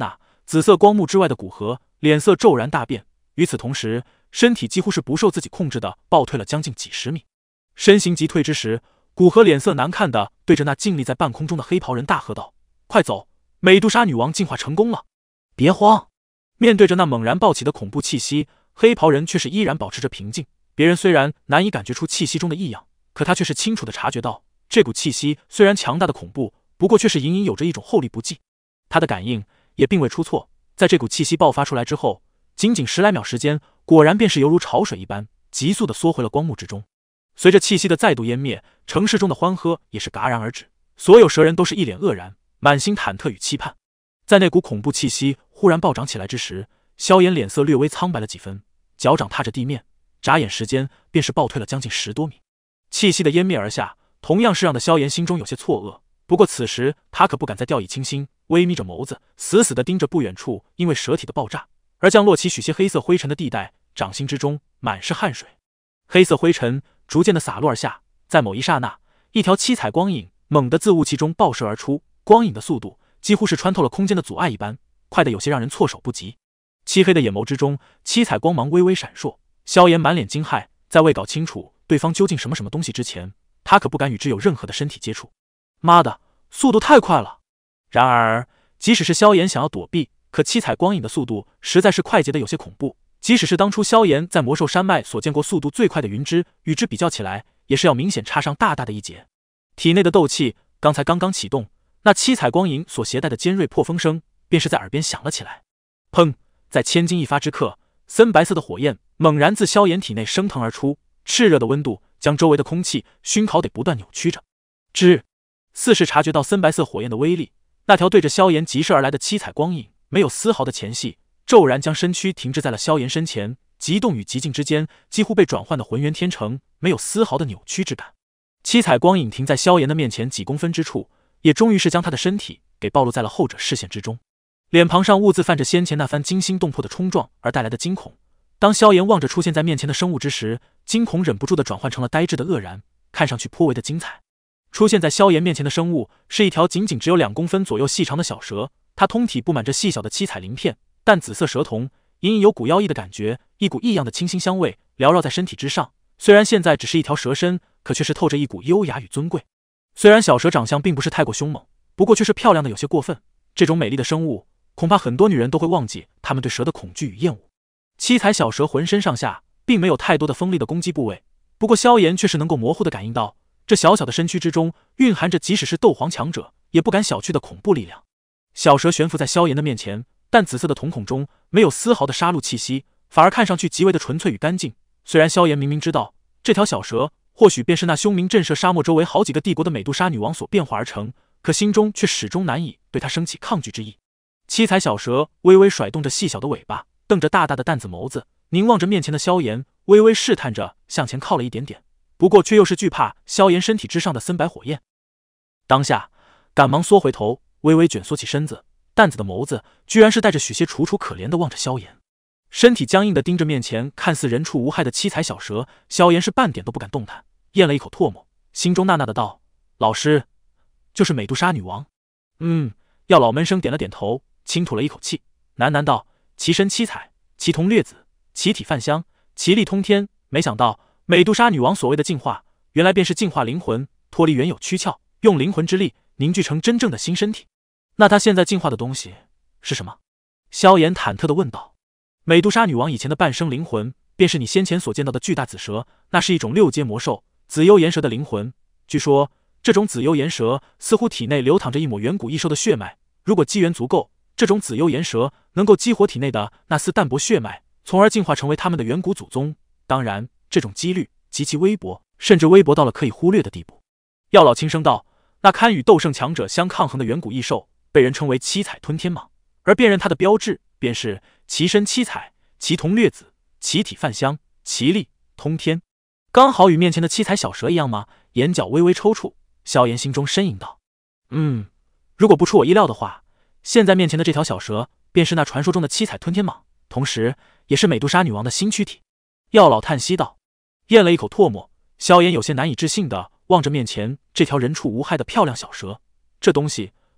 紫色光幕之外的古河脸色骤然大变，与此同时，身体几乎是不受自己控制的暴退了将近几十米。身形急退之时，古河脸色难看的对着那静立在半空中的黑袍人大喝道：“快走！美杜莎女王进化成功了！”别慌！面对着那猛然暴起的恐怖气息，黑袍人却是依然保持着平静。别人虽然难以感觉出气息中的异样，可他却是清楚的察觉到，这股气息虽然强大的恐怖，不过却是隐隐有着一种厚力不济。他的感应也并未出错，在这股气息爆发出来之后，仅仅10来秒时间，果然便是犹如潮水一般，急速的缩回了光幕之中。随着气息的再度湮灭，城市中的欢喝也是戛然而止，所有蛇人都是一脸愕然，满心忐忑与期盼。在那股恐怖气息忽然暴涨起来之时，萧炎脸色略微苍白了几分，脚掌踏着地面，眨眼时间便是暴退了将近10多米。气息的湮灭而下，同样是让的萧炎心中有些错愕，不过此时他可不敢再掉以轻心，微眯着眸子，死死地盯着不远处因为蛇体的爆炸而降落起许些黑色灰尘的地带，掌心之中满是汗水。黑色灰尘逐渐的洒落而下，在某一刹那，一条七彩光影猛地自雾气中爆射而出，光影的速度几乎是穿透了空间的阻碍一般，快得有些让人措手不及。漆黑的眼眸之中，七彩光芒微微闪烁。萧炎满脸惊骇，在未搞清楚对方究竟什么东西之前，他可不敢与之有任何的身体接触。妈的，速度太快了！然而，即使是萧炎想要躲避，可七彩光影的速度实在是快捷的有些恐怖。即使是当初萧炎在魔兽山脉所见过速度最快的云芝，与之比较起来，也是要明显差上大大的一截。体内的斗气刚刚启动，那七彩光影所携带的尖锐破风声便是在耳边响了起来。砰！在千钧一发之刻，森白色的火焰猛然自萧炎体内升腾而出，炽热的温度将周围的空气熏烤得不断扭曲着。似是察觉到森白色火焰的威力，那条对着萧炎急射而来的七彩光影没有丝毫的前戏，骤然将身躯停滞在了萧炎身前，极动与极静之间几乎被转换的浑圆天成，没有丝毫的扭曲之感。七彩光影停在萧炎的面前几公分之处，也终于是将他的身体给暴露在了后者视线之中。脸庞上兀自泛着先前那番惊心动魄的冲撞而带来的惊恐。当萧炎望着出现在面前的生物之时，惊恐忍不住的转换成了呆滞的愕然，看上去颇为的精彩。出现在萧炎面前的生物是一条仅仅只有2公分左右细长的小蛇，它通体布满着细小的七彩鳞片，淡紫色蛇瞳，隐隐有股妖异的感觉，一股异样的清新香味缭绕在身体之上。虽然现在只是一条蛇身，可却是透着一股优雅与尊贵。虽然小蛇长相并不是太过凶猛，不过却是漂亮的有些过分。这种美丽的生物，恐怕很多女人都会忘记她们对蛇的恐惧与厌恶。七彩小蛇浑身上下并没有太多的锋利的攻击部位，不过萧炎却是能够模糊地感应到，这小小的身躯之中蕴含着即使是斗皇强者也不敢小觑的恐怖力量。小蛇悬浮在萧炎的面前，淡紫色的瞳孔中没有丝毫的杀戮气息，反而看上去极为的纯粹与干净。虽然萧炎明明知道这条小蛇或许便是那凶名震慑沙漠周围好几个帝国的美杜莎女王所变化而成，可心中却始终难以对她升起抗拒之意。七彩小蛇微微甩动着细小的尾巴，瞪着大大的淡紫眸子，凝望着面前的萧炎，微微试探着向前靠了一点点，不过却又是惧怕萧炎身体之上的森白火焰。当下赶忙缩回头，微微卷缩起身子，淡紫的眸子居然是带着许些楚楚可怜的望着萧炎，身体僵硬的盯着面前看似人畜无害的七彩小蛇。萧炎是半点都不敢动弹，咽了一口唾沫，心中呐呐的道：“老师，就是美杜莎女王。”药老闷声点了点头，轻吐了一口气，喃喃道：“其身七彩，其瞳略紫，其体泛香，其力通天。没想到美杜莎女王所谓的进化，原来便是净化灵魂，脱离原有躯壳，用灵魂之力凝聚成真正的新身体。那她现在进化的东西是什么？”萧炎忐忑地问道。美杜莎女王以前的半生灵魂，便是你先前所见到的巨大紫蛇，那是一种6阶魔兽紫幽岩蛇的灵魂。据说这种紫幽岩蛇似乎体内流淌着一抹远古异兽的血脉，如果机缘足够，这种紫幽岩蛇能够激活体内的那丝淡薄血脉，从而进化成为他们的远古祖宗。当然，这种几率极其微薄，甚至微薄到了可以忽略的地步。药老轻声道：“那堪与斗圣强者相抗衡的远古异兽，被人称为七彩吞天蟒，而辨认它的标志便是其身七彩，其瞳略紫，其体泛香，其力通天。”刚好与面前的七彩小蛇一样吗？眼角微微抽搐，萧炎心中呻吟道：“如果不出我意料的话，现在面前的这条小蛇便是那传说中的七彩吞天蟒，同时也是美杜莎女王的新躯体。”药老叹息道。咽了一口唾沫，萧炎有些难以置信地望着面前这条人畜无害的漂亮小蛇。这东西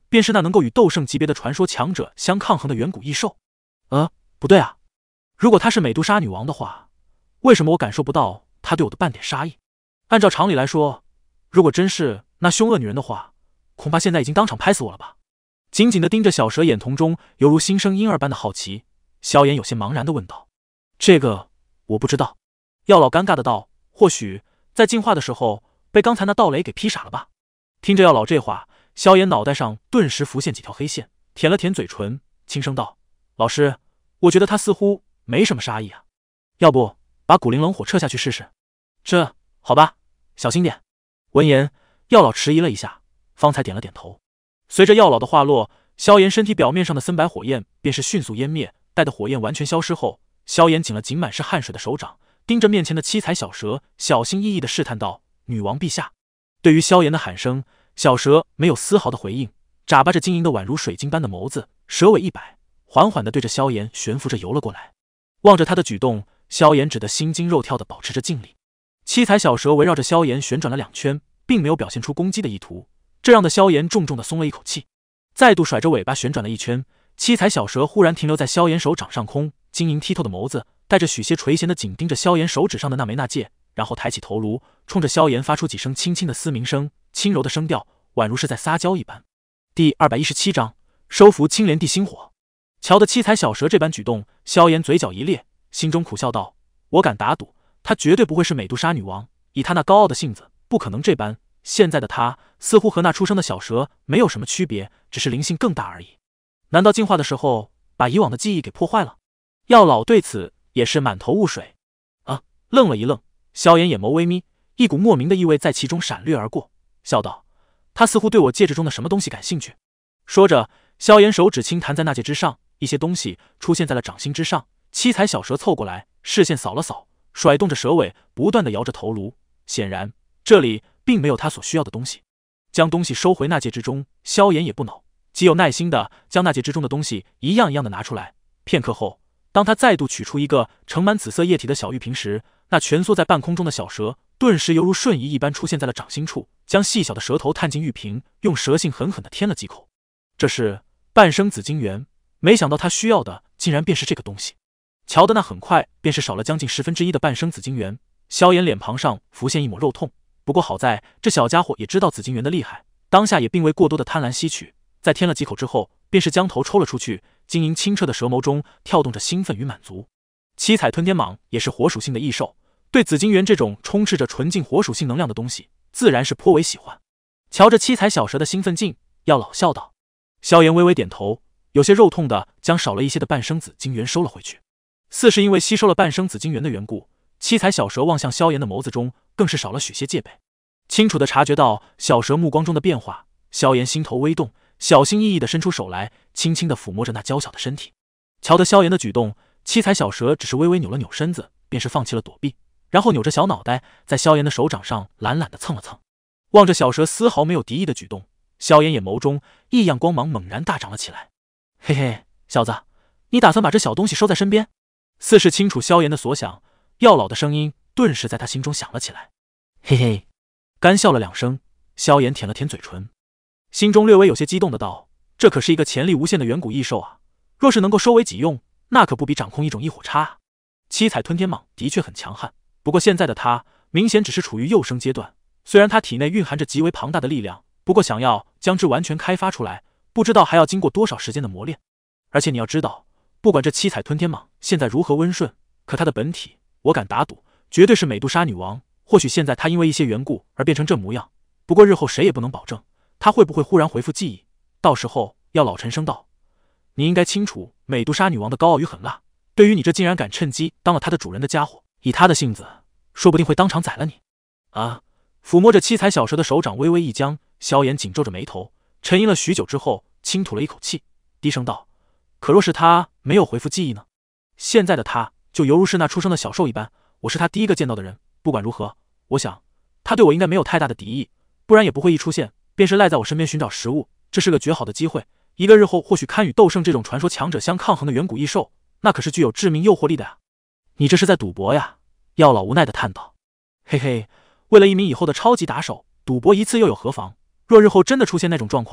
便是那能够与斗圣级别的传说强者相抗衡的远古异兽。不对啊，如果她是美杜莎女王的话，为什么我感受不到她对我的半点杀意？按照常理来说，如果真是那凶恶女人的话，恐怕现在已经当场拍死我了吧。紧紧地盯着小蛇眼瞳中犹如新生婴儿般的好奇，萧炎有些茫然地问道：这个我不知道。药老尴尬的道：或许在进化的时候被刚才那道雷给劈傻了吧。听着药老这话，萧炎脑袋上顿时浮现几条黑线，舔了舔嘴唇，轻声道：老师，我觉得他似乎没什么杀意啊，要不把古灵冷火撤下去试试？这好吧，小心点。闻言，药老迟疑了一下，方才点了点头。随着药老的话落，萧炎身体表面上的森白火焰便是迅速湮灭，待的火焰完全消失后，萧炎紧了紧满是汗水的手掌，盯着面前的七彩小蛇，小心翼翼地试探道：女王陛下。对于萧炎的喊声，小蛇没有丝毫的回应，眨巴着晶莹的宛如水晶般的眸子，蛇尾一摆，缓缓地对着萧炎悬浮着游了过来。望着他的举动，萧炎只得心惊肉跳地保持着静力。七彩小蛇围绕着萧炎旋转了2圈，并没有表现出攻击的意图，这让的萧炎重重地松了一口气。再度甩着尾巴旋转了1圈，七彩小蛇忽然停留在萧炎手掌上空，晶莹剔透的眸子带着许些垂涎的紧盯着萧炎手指上的那枚纳戒，然后抬起头颅，冲着萧炎发出几声轻轻的嘶鸣声，轻柔的声调宛如是在撒娇一般。第217章收服青莲地心火。瞧得七彩小蛇这般举动，萧炎嘴角一咧，心中苦笑道：我敢打赌，她绝对不会是美杜莎女王，以她那高傲的性子，不可能这般。现在的她似乎和那出生的小蛇没有什么区别，只是灵性更大而已。难道进化的时候把以往的记忆给破坏了？药老对此也是满头雾水。愣了一愣，萧炎眼眸微眯，一股莫名的意味在其中闪掠而过，笑道：他似乎对我戒指中的什么东西感兴趣。说着，萧炎手指轻弹在那戒之上，一些东西出现在了掌心之上。七彩小蛇凑过来，视线扫了扫，甩动着蛇尾，不断地摇着头颅，显然这里并没有他所需要的东西。将东西收回那戒之中，萧炎也不恼，极有耐心地将那戒之中的东西一样一样地拿出来。片刻后，当他再度取出一个盛满紫色液体的小玉瓶时，那蜷缩在半空中的小蛇顿时犹如瞬移一般出现在了掌心处，将细小的舌头探进玉瓶，用舌性狠狠地舔了几口。这是半生紫晶元，没想到他需要的竟然便是这个东西。瞧得那很快便是少了将近1/10的半生紫晶元，萧炎脸庞上浮现一抹肉痛。不过好在这小家伙也知道紫晶元的厉害，当下也并未过多的贪婪吸取，在添了几口之后，便是将头抽了出去，晶莹清澈的蛇眸中跳动着兴奋与满足。七彩吞天蟒也是火属性的异兽，对紫晶元这种充斥着纯净火属性能量的东西，自然是颇为喜欢。瞧着七彩小蛇的兴奋劲，药老笑道。萧炎微微点头，有些肉痛的将少了一些的半生紫晶元收了回去。似是因为吸收了半生紫晶元的缘故，七彩小蛇望向萧炎的眸子中更是少了许些戒备。清楚地察觉到小蛇目光中的变化，萧炎心头微动，小心翼翼地伸出手来，轻轻地抚摸着那娇小的身体。瞧得萧炎的举动，七彩小蛇只是微微扭了扭身子，便是放弃了躲避，然后扭着小脑袋在萧炎的手掌上懒懒地蹭了蹭。望着小蛇丝毫没有敌意的举动，萧炎眼眸中异样光芒猛然大涨了起来。嘿嘿，小子，你打算把这小东西收在身边？似是清楚萧炎的所想，药老的声音顿时在他心中响了起来。嘿嘿，干笑了2声，萧炎舔了舔嘴唇，心中略微有些激动的道：这可是一个潜力无限的远古异兽啊，若是能够收为己用，那可不比掌控一种异火差啊。七彩吞天蟒的确很强悍，不过现在的他明显只是处于幼生阶段，虽然他体内蕴含着极为庞大的力量，不过想要将之完全开发出来，不知道还要经过多少时间的磨练。而且你要知道，不管这七彩吞天蟒现在如何温顺，可它的本体，我敢打赌，绝对是美杜莎女王。或许现在她因为一些缘故而变成这模样，不过日后谁也不能保证她会不会忽然恢复记忆。到时候要老陈声道，你应该清楚美杜莎女王的高傲与狠辣，对于你这竟然敢趁机当了她的主人的家伙，以她的性子，说不定会当场宰了你。抚摸着七彩小蛇的手掌微微一僵，萧炎紧皱着眉头，沉吟了许久之后，轻吐了一口气，低声道：可若是他没有恢复记忆呢？现在的他就犹如是那出生的小兽一般，我是他第一个见到的人。不管如何，我想他对我应该没有太大的敌意，不然也不会一出现便是赖在我身边寻找食物。这是个绝好的机会，一个日后或许堪与斗圣这种传说强者相抗衡的远古异兽，那可是具有致命诱惑力的呀。你这是在赌博呀？药老无奈地叹道。嘿嘿，为了一名以后的超级打手，赌博一次又有何妨？若日后真的出现那种状况，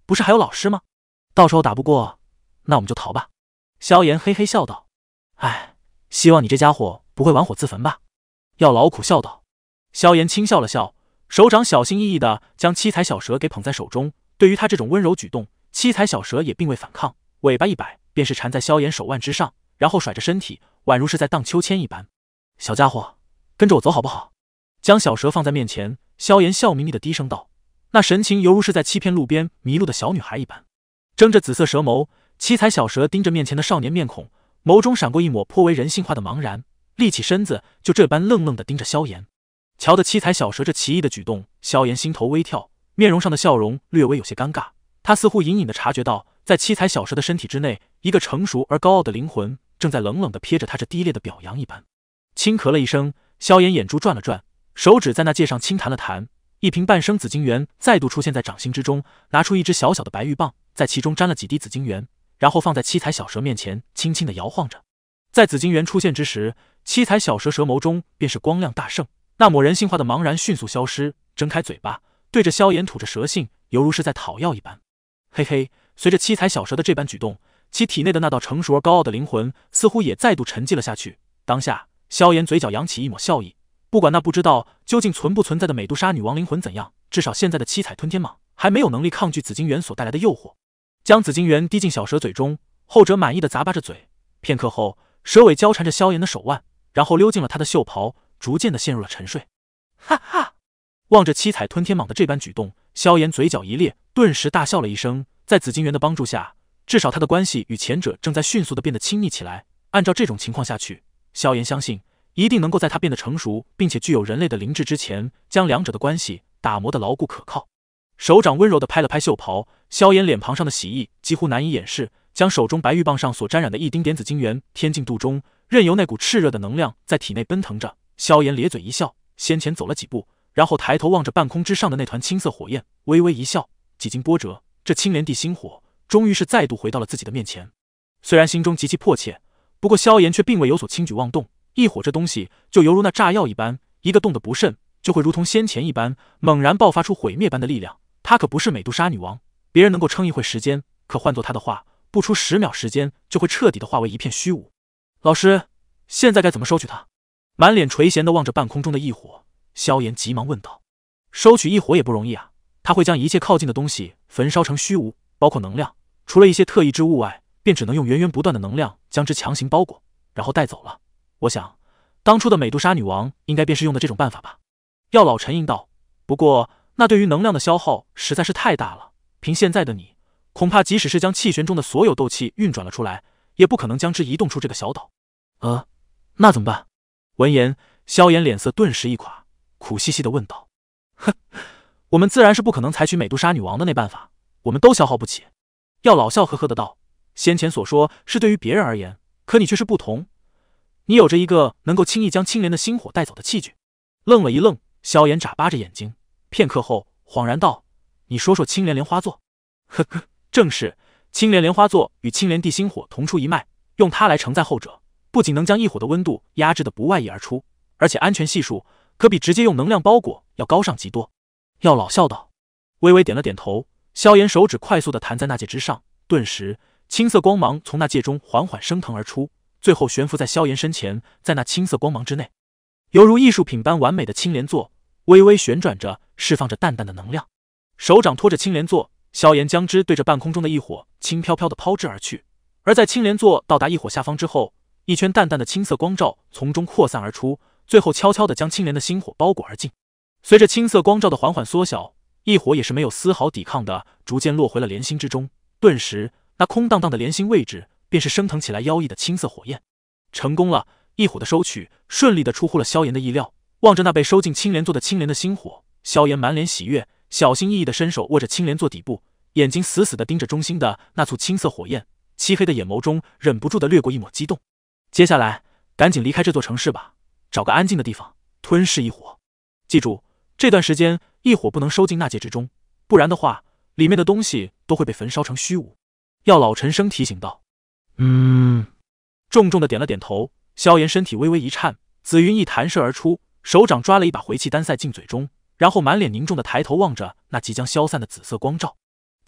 不是还有老师吗？到时候打不过，那我们就逃吧。萧炎嘿嘿笑道。哎，希望你这家伙不会玩火自焚吧？药老苦笑道。萧炎轻笑了笑，手掌小心翼翼地将七彩小蛇给捧在手中。对于他这种温柔举动，七彩小蛇也并未反抗，尾巴一摆，便是缠在萧炎手腕之上，然后甩着身体，宛如是在荡秋千一般。小家伙，跟着我走好不好？将小蛇放在面前，萧炎笑眯眯地低声道，那神情犹如是在欺骗路边迷路的小女孩一般。睁着紫色蛇眸，七彩小蛇盯着面前的少年面孔，眸中闪过一抹颇为人性化的茫然，立起身子，就这般愣愣地盯着萧炎。瞧得七彩小蛇这奇异的举动，萧炎心头微跳，面容上的笑容略微有些尴尬。他似乎隐隐地察觉到，在七彩小蛇的身体之内，一个成熟而高傲的灵魂正在冷冷地瞥着他这低劣的表扬一般。轻咳了一声，萧炎眼珠转了转，手指在那戒上轻弹了弹，一瓶半生紫晶元再度出现在掌心之中，拿出一只小小的白玉棒，在其中沾了几滴紫晶元，然后放在七彩小蛇面前，轻轻地摇晃着。在紫晶元出现之时，七彩小蛇蛇眸中便是光亮大盛，那抹人性化的茫然迅速消失，睁开嘴巴，对着萧炎吐着舌信，犹如是在讨要一般。嘿嘿，随着七彩小蛇的这般举动，其体内的那道成熟而高傲的灵魂似乎也再度沉寂了下去。当下，萧炎嘴角扬起一抹笑意，不管那不知道究竟存不存在的美杜莎女王灵魂怎样，至少现在的七彩吞天蟒还没有能力抗拒紫晶元所带来的诱惑。将紫晶元滴进小蛇嘴中，后者满意的咂巴着嘴，片刻后，蛇尾交缠着萧炎的手腕，然后溜进了他的袖袍，逐渐的陷入了沉睡。哈哈！望着七彩吞天蟒的这般举动，萧炎嘴角一咧，顿时大笑了一声。在紫晶元的帮助下，至少他的关系与前者正在迅速的变得亲密起来。按照这种情况下去，萧炎相信一定能够在他变得成熟并且具有人类的灵智之前，将两者的关系打磨得牢固可靠。手掌温柔地拍了拍袖袍，萧炎脸庞上的喜意几乎难以掩饰，将手中白玉棒上所沾染的一丁点紫晶元添进肚中，任由那股炽热的能量在体内奔腾着。萧炎咧嘴一笑，先前走了几步，然后抬头望着半空之上的那团青色火焰，微微一笑，几经波折，这青莲地心火终于是再度回到了自己的面前。虽然心中极其迫切，不过萧炎却并未有所轻举妄动。异火这东西就犹如那炸药一般，一个动得不慎，就会如同先前一般猛然爆发出毁灭般的力量。他可不是美杜莎女王，别人能够撑一会时间，可换做他的话，不出10秒时间就会彻底的化为一片虚无。老师，现在该怎么收取他？满脸垂涎的望着半空中的异火，萧炎急忙问道。收取异火也不容易啊，他会将一切靠近的东西焚烧成虚无，包括能量，除了一些特异之物外，便只能用源源不断的能量将之强行包裹，然后带走了。我想当初的美杜莎女王应该便是用的这种办法吧。药老沉吟道，不过那对于能量的消耗实在是太大了，凭现在的你，恐怕即使是将气旋中的所有斗气运转了出来，也不可能将之移动出这个小岛。那怎么办？闻言，萧炎脸色顿时一垮，苦兮兮地问道。哼，我们自然是不可能采取美杜莎女王的那办法，我们都消耗不起。药老笑呵呵的道，先前所说是对于别人而言，可你却是不同，你有着一个能够轻易将青莲的心火带走的器具。愣了一愣，萧炎眨巴着眼睛，片刻后恍然道，你说说青莲莲花座。呵呵，正是，青莲莲花座与青莲地心火同出一脉，用它来承载后者，不仅能将异火的温度压制的不外溢而出，而且安全系数可比直接用能量包裹要高上极多。药老笑道，微微点了点头。萧炎手指快速地弹在那戒之上，顿时青色光芒从那戒中缓缓升腾而出，最后悬浮在萧炎身前。在那青色光芒之内，犹如艺术品般完美的青莲座微微旋转着，释放着淡淡的能量。手掌托着青莲座，萧炎将之对着半空中的异火轻飘飘地抛掷而去。而在青莲座到达异火下方之后，一圈淡淡的青色光照从中扩散而出，最后悄悄地将青莲的心火包裹而尽。随着青色光照的缓缓缩小，异火也是没有丝毫抵抗的逐渐落回了莲心之中。顿时那空荡荡的莲心位置便是升腾起来妖异的青色火焰。成功了，异火的收取顺利的出乎了萧炎的意料。望着那被收进青莲座的青莲的心火，萧炎满脸喜悦，小心翼翼的伸手握着青莲座底部，眼睛死死的盯着中心的那簇青色火焰，漆黑的眼眸中忍不住的掠过一抹激动。接下来赶紧离开这座城市吧，找个安静的地方吞噬异火。记住，这段时间异火不能收进纳戒之中，不然的话里面的东西都会被焚烧成虚无。药老沉声提醒道。重重的点了点头。萧炎身体微微一颤，紫云翼弹射而出，手掌抓了一把回气丹塞进嘴中，然后满脸凝重的抬头望着那即将消散的紫色光照。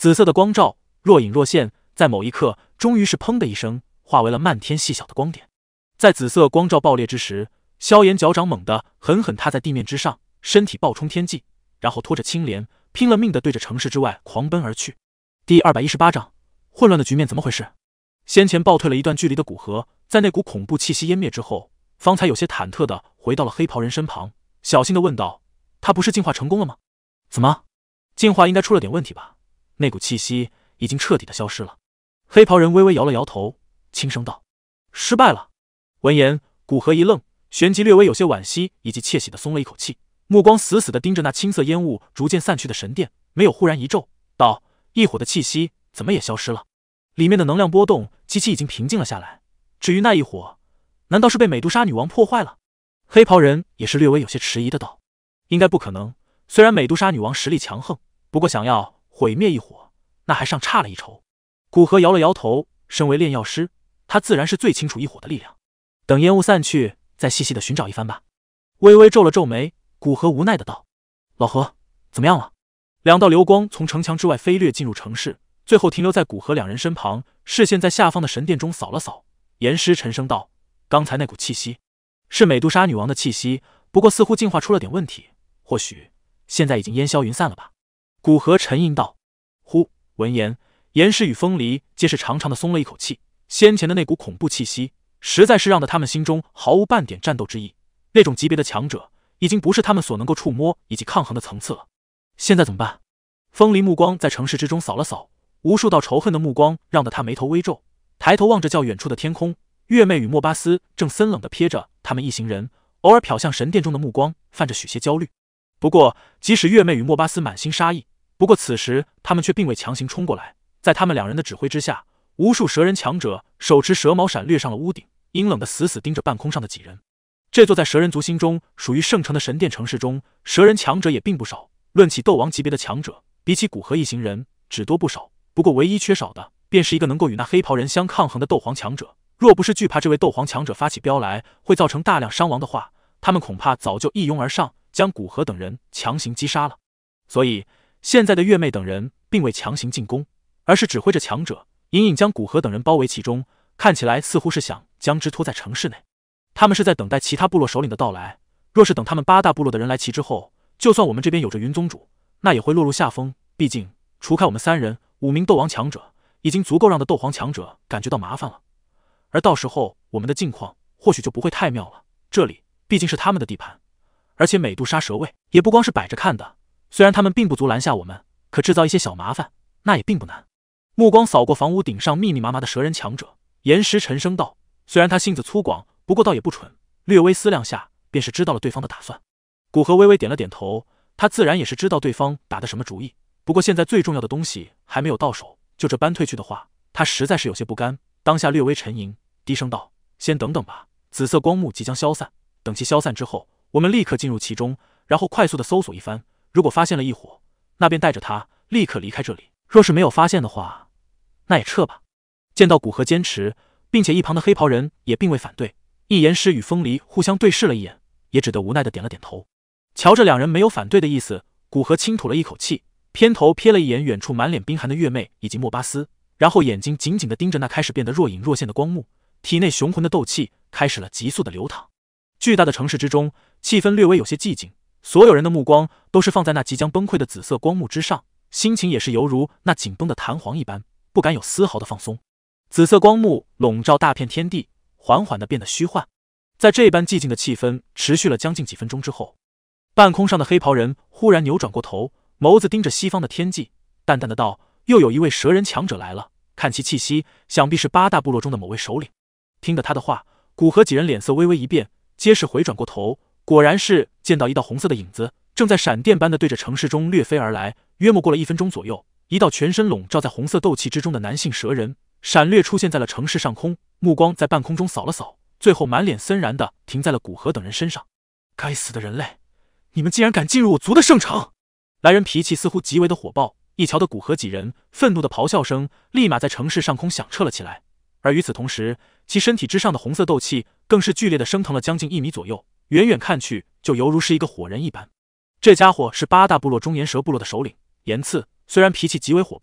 紫色的光照若隐若现，在某一刻，终于是砰的一声，化为了漫天细小的光点。在紫色光照爆裂之时，萧炎脚掌猛地狠狠踏在地面之上，身体暴冲天际，然后拖着青莲拼了命地对着城市之外狂奔而去。第218章，混乱的局面怎么回事？先前暴退了一段距离的古河，在那股恐怖气息湮灭之后，方才有些忐忑地回到了黑袍人身旁，小心地问道：“他不是进化成功了吗？怎么？进化应该出了点问题吧？那股气息已经彻底的消失了。”黑袍人微微摇了摇头，轻声道：“失败了。”闻言，古河一愣，旋即略微有些惋惜以及窃喜的松了一口气，目光死死地盯着那青色烟雾逐渐散去的神殿，没有忽然一皱，道：“异火的气息怎么也消失了？里面的能量波动极其已经平静了下来。至于那一火，难道是被美杜莎女王破坏了？”黑袍人也是略微有些迟疑的道：“应该不可能。虽然美杜莎女王实力强横，不过想要毁灭异火，那还尚差了一筹。”古河摇了摇头，身为炼药师，他自然是最清楚异火的力量。等烟雾散去，再细细的寻找一番吧。微微皱了皱眉，古河无奈的道：“老何，怎么样了？”两道流光从城墙之外飞掠进入城市，最后停留在古河两人身旁，视线在下方的神殿中扫了扫。言师沉声道：“刚才那股气息是美杜莎女王的气息，不过似乎进化出了点问题，或许现在已经烟消云散了吧。”古河沉吟道：“呼！”闻言，言师与风离皆是长长的松了一口气。先前的那股恐怖气息实在是让得他们心中毫无半点战斗之意，那种级别的强者已经不是他们所能够触摸以及抗衡的层次了。现在怎么办？风离目光在城市之中扫了扫，无数道仇恨的目光让得他眉头微皱，抬头望着较远处的天空，月妹与莫巴斯正森冷地瞥着他们一行人，偶尔瞟向神殿中的目光泛着许些焦虑。不过即使月妹与莫巴斯满心杀意，不过此时他们却并未强行冲过来，在他们两人的指挥之下，无数蛇人强者手持蛇矛闪掠上了屋顶，阴冷的死死盯着半空上的几人。这座在蛇人族心中属于圣城的神殿城市中，蛇人强者也并不少，论起斗王级别的强者，比起古河一行人只多不少。不过唯一缺少的便是一个能够与那黑袍人相抗衡的斗皇强者，若不是惧怕这位斗皇强者发起飙来会造成大量伤亡的话，他们恐怕早就一拥而上，将古河等人强行击杀了。所以现在的月妹等人并未强行进攻，而是指挥着强者隐隐将古河等人包围其中，看起来似乎是想将之拖在城市内。他们是在等待其他部落首领的到来，若是等他们8大部落的人来齐之后，就算我们这边有着云宗主，那也会落入下风。毕竟除开我们3人，5名斗王强者已经足够让的斗皇强者感觉到麻烦了。而到时候我们的境况或许就不会太妙了。这里毕竟是他们的地盘，而且美杜莎蛇卫也不光是摆着看的，虽然他们并不足拦下我们，可制造一些小麻烦那也并不难。目光扫过房屋顶上密密麻麻的蛇人强者，言师沉声道：“虽然他性子粗犷，不过倒也不蠢。”略微思量下，便是知道了对方的打算。古河微微点了点头，他自然也是知道对方打的什么主意。不过现在最重要的东西还没有到手，就这般退去的话，他实在是有些不甘。当下略微沉吟，低声道：“先等等吧，紫色光幕即将消散，等其消散之后，我们立刻进入其中，然后快速的搜索一番。如果发现了异火，那便带着他立刻离开这里。若是没有发现的话，那也撤吧。”见到古河坚持，并且一旁的黑袍人也并未反对，一言师与风离互相对视了一眼，也只得无奈的点了点头。瞧着两人没有反对的意思，古河轻吐了一口气，偏头瞥了一眼远处满脸冰寒的月妹以及莫巴斯，然后眼睛紧紧地盯着那开始变得若隐若现的光幕，体内雄浑的斗气开始了急速的流淌。巨大的城市之中，气氛略微有些寂静，所有人的目光都是放在那即将崩溃的紫色光幕之上，心情也是犹如那紧绷的弹簧一般，不敢有丝毫的放松。紫色光幕笼罩大片天地，缓缓地变得虚幻。在这般寂静的气氛持续了将近几分钟之后，半空上的黑袍人忽然扭转过头，眸子盯着西方的天际，淡淡的道：“又有一位蛇人强者来了，看其气息，想必是8大部落中的某位首领。”听得他的话，古河几人脸色微微一变，皆是回转过头，果然是见到一道红色的影子正在闪电般的对着城市中掠飞而来。约莫过了1分钟左右，一道全身笼罩在红色斗气之中的男性蛇人闪掠出现在了城市上空，目光在半空中扫了扫，最后满脸森然的停在了古河等人身上。该死的人类，你们竟然敢进入我族的圣城！来人脾气似乎极为的火爆，一瞧的古河几人愤怒的咆哮声立马在城市上空响彻了起来。而与此同时，其身体之上的红色斗气更是剧烈的升腾了将近1米左右，远远看去就犹如是一个火人一般。这家伙是8大部落中岩蛇部落的首领岩次，虽然脾气极为火爆，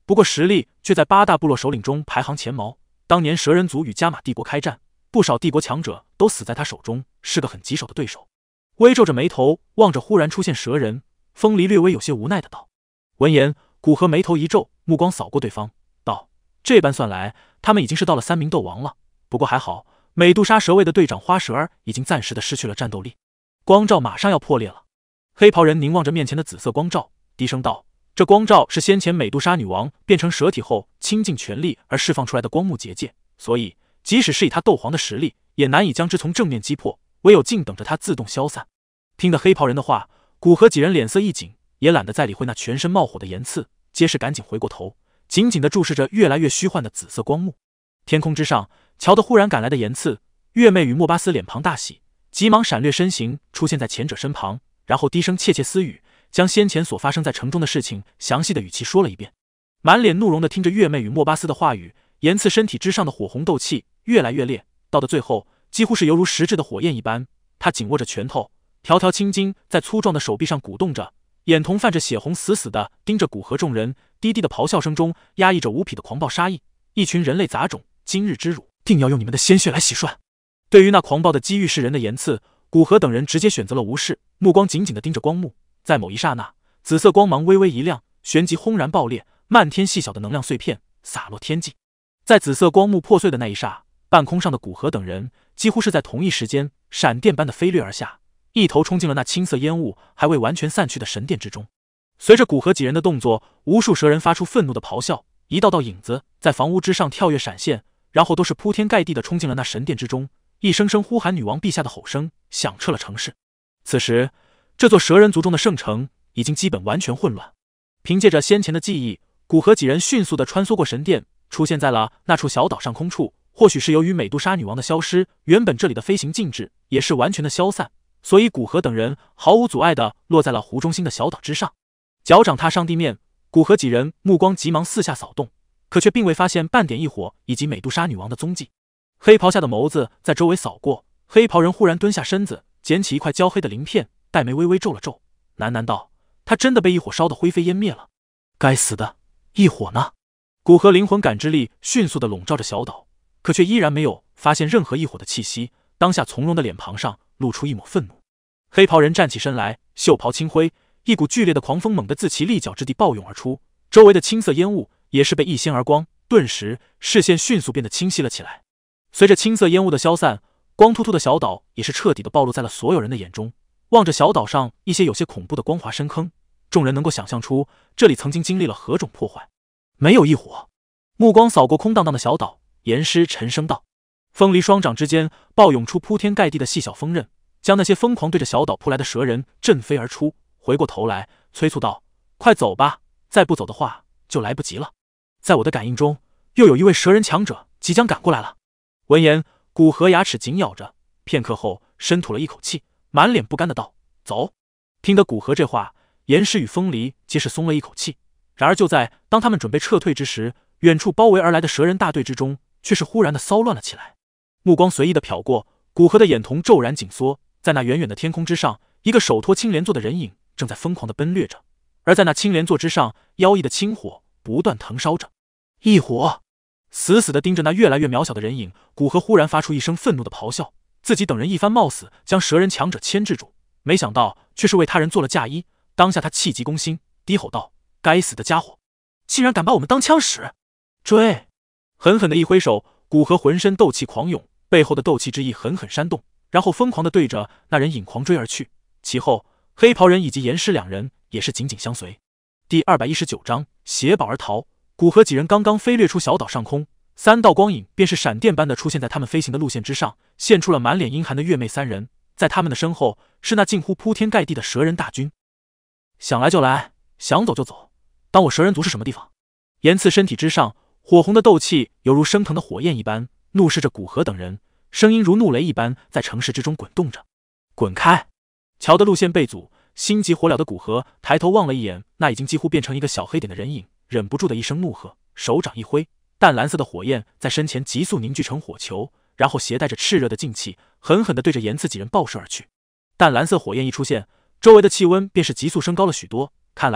不过实力却在8大部落首领中排行前茅。当年蛇人族与加玛帝国开战，不少帝国强者都死在他手中，是个很棘手的对手。微皱着眉头望着忽然出现蛇人，风离略微有些无奈的道。闻言，古河眉头一皱，目光扫过对方，道：这般算来，他们已经是到了3名斗王了。不过还好，美杜莎蛇卫的队长花蛇儿已经暂时的失去了战斗力，光罩马上要破裂了。黑袍人凝望着面前的紫色光罩，低声道：这光罩是先前美杜莎女王变成蛇体后倾尽全力而释放出来的光幕结界，所以即使是以他斗皇的实力，也难以将之从正面击破，唯有静等着它自动消散。听得黑袍人的话，古河几人脸色一紧，也懒得再理会那全身冒火的炎刺，皆是赶紧回过头，紧紧地注视着越来越虚幻的紫色光幕。天空之上，瞧得忽然赶来的炎刺，月妹与莫巴斯脸庞大喜，急忙闪掠身形出现在前者身旁，然后低声窃窃私语，将先前所发生在城中的事情详细的语气说了一遍。满脸怒容地听着月妹与莫巴斯的话语，炎刺身体之上的火红斗气越来越烈，到的最后几乎是犹如实质的火焰一般。他紧握着拳头，条条青筋在粗壮的手臂上鼓动着，眼瞳泛着血红，死死地盯着古河众人，低低的咆哮声中压抑着无匹的狂暴杀意。一群人类杂种，今日之辱定要用你们的鲜血来洗涮。对于那狂暴的激欲噬人的炎刺，古河等人直接选择了无视，目光紧紧地盯着光幕。在某一刹那，紫色光芒微微一亮，旋即轰然爆裂，漫天细小的能量碎片洒落天际。在紫色光幕破碎的那一刹，半空上的古河等人几乎是在同一时间闪电般的飞掠而下，一头冲进了那青色烟雾还未完全散去的神殿之中。随着古河几人的动作，无数蛇人发出愤怒的咆哮，一道道影子在房屋之上跳跃闪现，然后都是铺天盖地的冲进了那神殿之中，一声声呼喊女王陛下的吼声响彻了城市。此时这座蛇人族中的圣城已经基本完全混乱。凭借着先前的记忆，古河几人迅速地穿梭过神殿，出现在了那处小岛上空处。或许是由于美杜莎女王的消失，原本这里的飞行禁制也是完全的消散，所以古河等人毫无阻碍地落在了湖中心的小岛之上。脚掌踏上地面，古河几人目光急忙四下扫动，可却并未发现半点异火以及美杜莎女王的踪迹。黑袍下的眸子在周围扫过，黑袍人忽然蹲下身子，捡起一块焦黑的鳞片，黛眉微微皱了皱，喃喃道：他真的被异火烧得灰飞烟灭了。该死的，异火呢？古河灵魂感知力迅速地笼罩着小岛，可却依然没有发现任何异火的气息，当下从容的脸庞上露出一抹愤怒。黑袍人站起身来，袖袍轻挥，一股剧烈的狂风猛地自其立脚之地暴涌而出，周围的青色烟雾也是被一掀而光，顿时视线迅速变得清晰了起来。随着青色烟雾的消散，光秃秃的小岛也是彻底的暴露在了所有人的眼中。望着小岛上一些有些恐怖的光滑深坑，众人能够想象出这里曾经经历了何种破坏。没有异火，目光扫过空荡荡的小岛，言师沉声道。风离双掌之间暴涌出铺天盖地的细小锋刃，将那些疯狂对着小岛扑来的蛇人震飞而出。回过头来催促道：快走吧，再不走的话就来不及了。在我的感应中，又有一位蛇人强者即将赶过来了。闻言，古河牙齿紧咬着，片刻后深吐了一口气，满脸不甘的道：走。听得古河这话，言师与风离皆是松了一口气。然而就在当他们准备撤退之时，远处包围而来的蛇人大队之中却是忽然的骚乱了起来。目光随意的瞟过，古河的眼瞳骤然紧缩，在那远远的天空之上，一个手托青莲座的人影正在疯狂的奔掠着，而在那青莲座之上，妖异的青火不断腾烧着。异火！死死地盯着那越来越渺小的人影，古河忽然发出一声愤怒的咆哮。自己等人一番冒死将蛇人强者牵制住，没想到却是为他人做了嫁衣。当下他气急攻心，低吼道：该死的家伙，竟然敢把我们当枪使！追！狠狠的一挥手，古河浑身斗气狂涌，背后的斗气之意狠狠煽动，然后疯狂地对着那人影狂追而去。其后黑袍人以及严师两人也是紧紧相随。第219章携宝而逃。古河几人刚刚飞掠出小岛上空，3道光影便是闪电般的出现在他们飞行的路线之上，现出了满脸阴寒的月妹3人。在他们的身后是那近乎铺天盖地的蛇人大军。想来就来，想走就走，当我蛇人族是什么地方？炎刺身体之上，火红的斗气犹如升腾的火焰一般，怒视着古河等人，声音如怒雷一般在城市之中滚动着。滚开！瞧得路线被阻，心急火燎的古河抬头望了一眼那已经几乎变成一个小黑点的人影，忍不住的一声怒喝，手掌一挥，淡蓝色的火焰在身前急速凝聚成火球，然后携带着炽热的劲气，狠狠地对着炎刺几人爆射而去。淡蓝色火焰一出现，周围的气温便是急速升高了许多。看来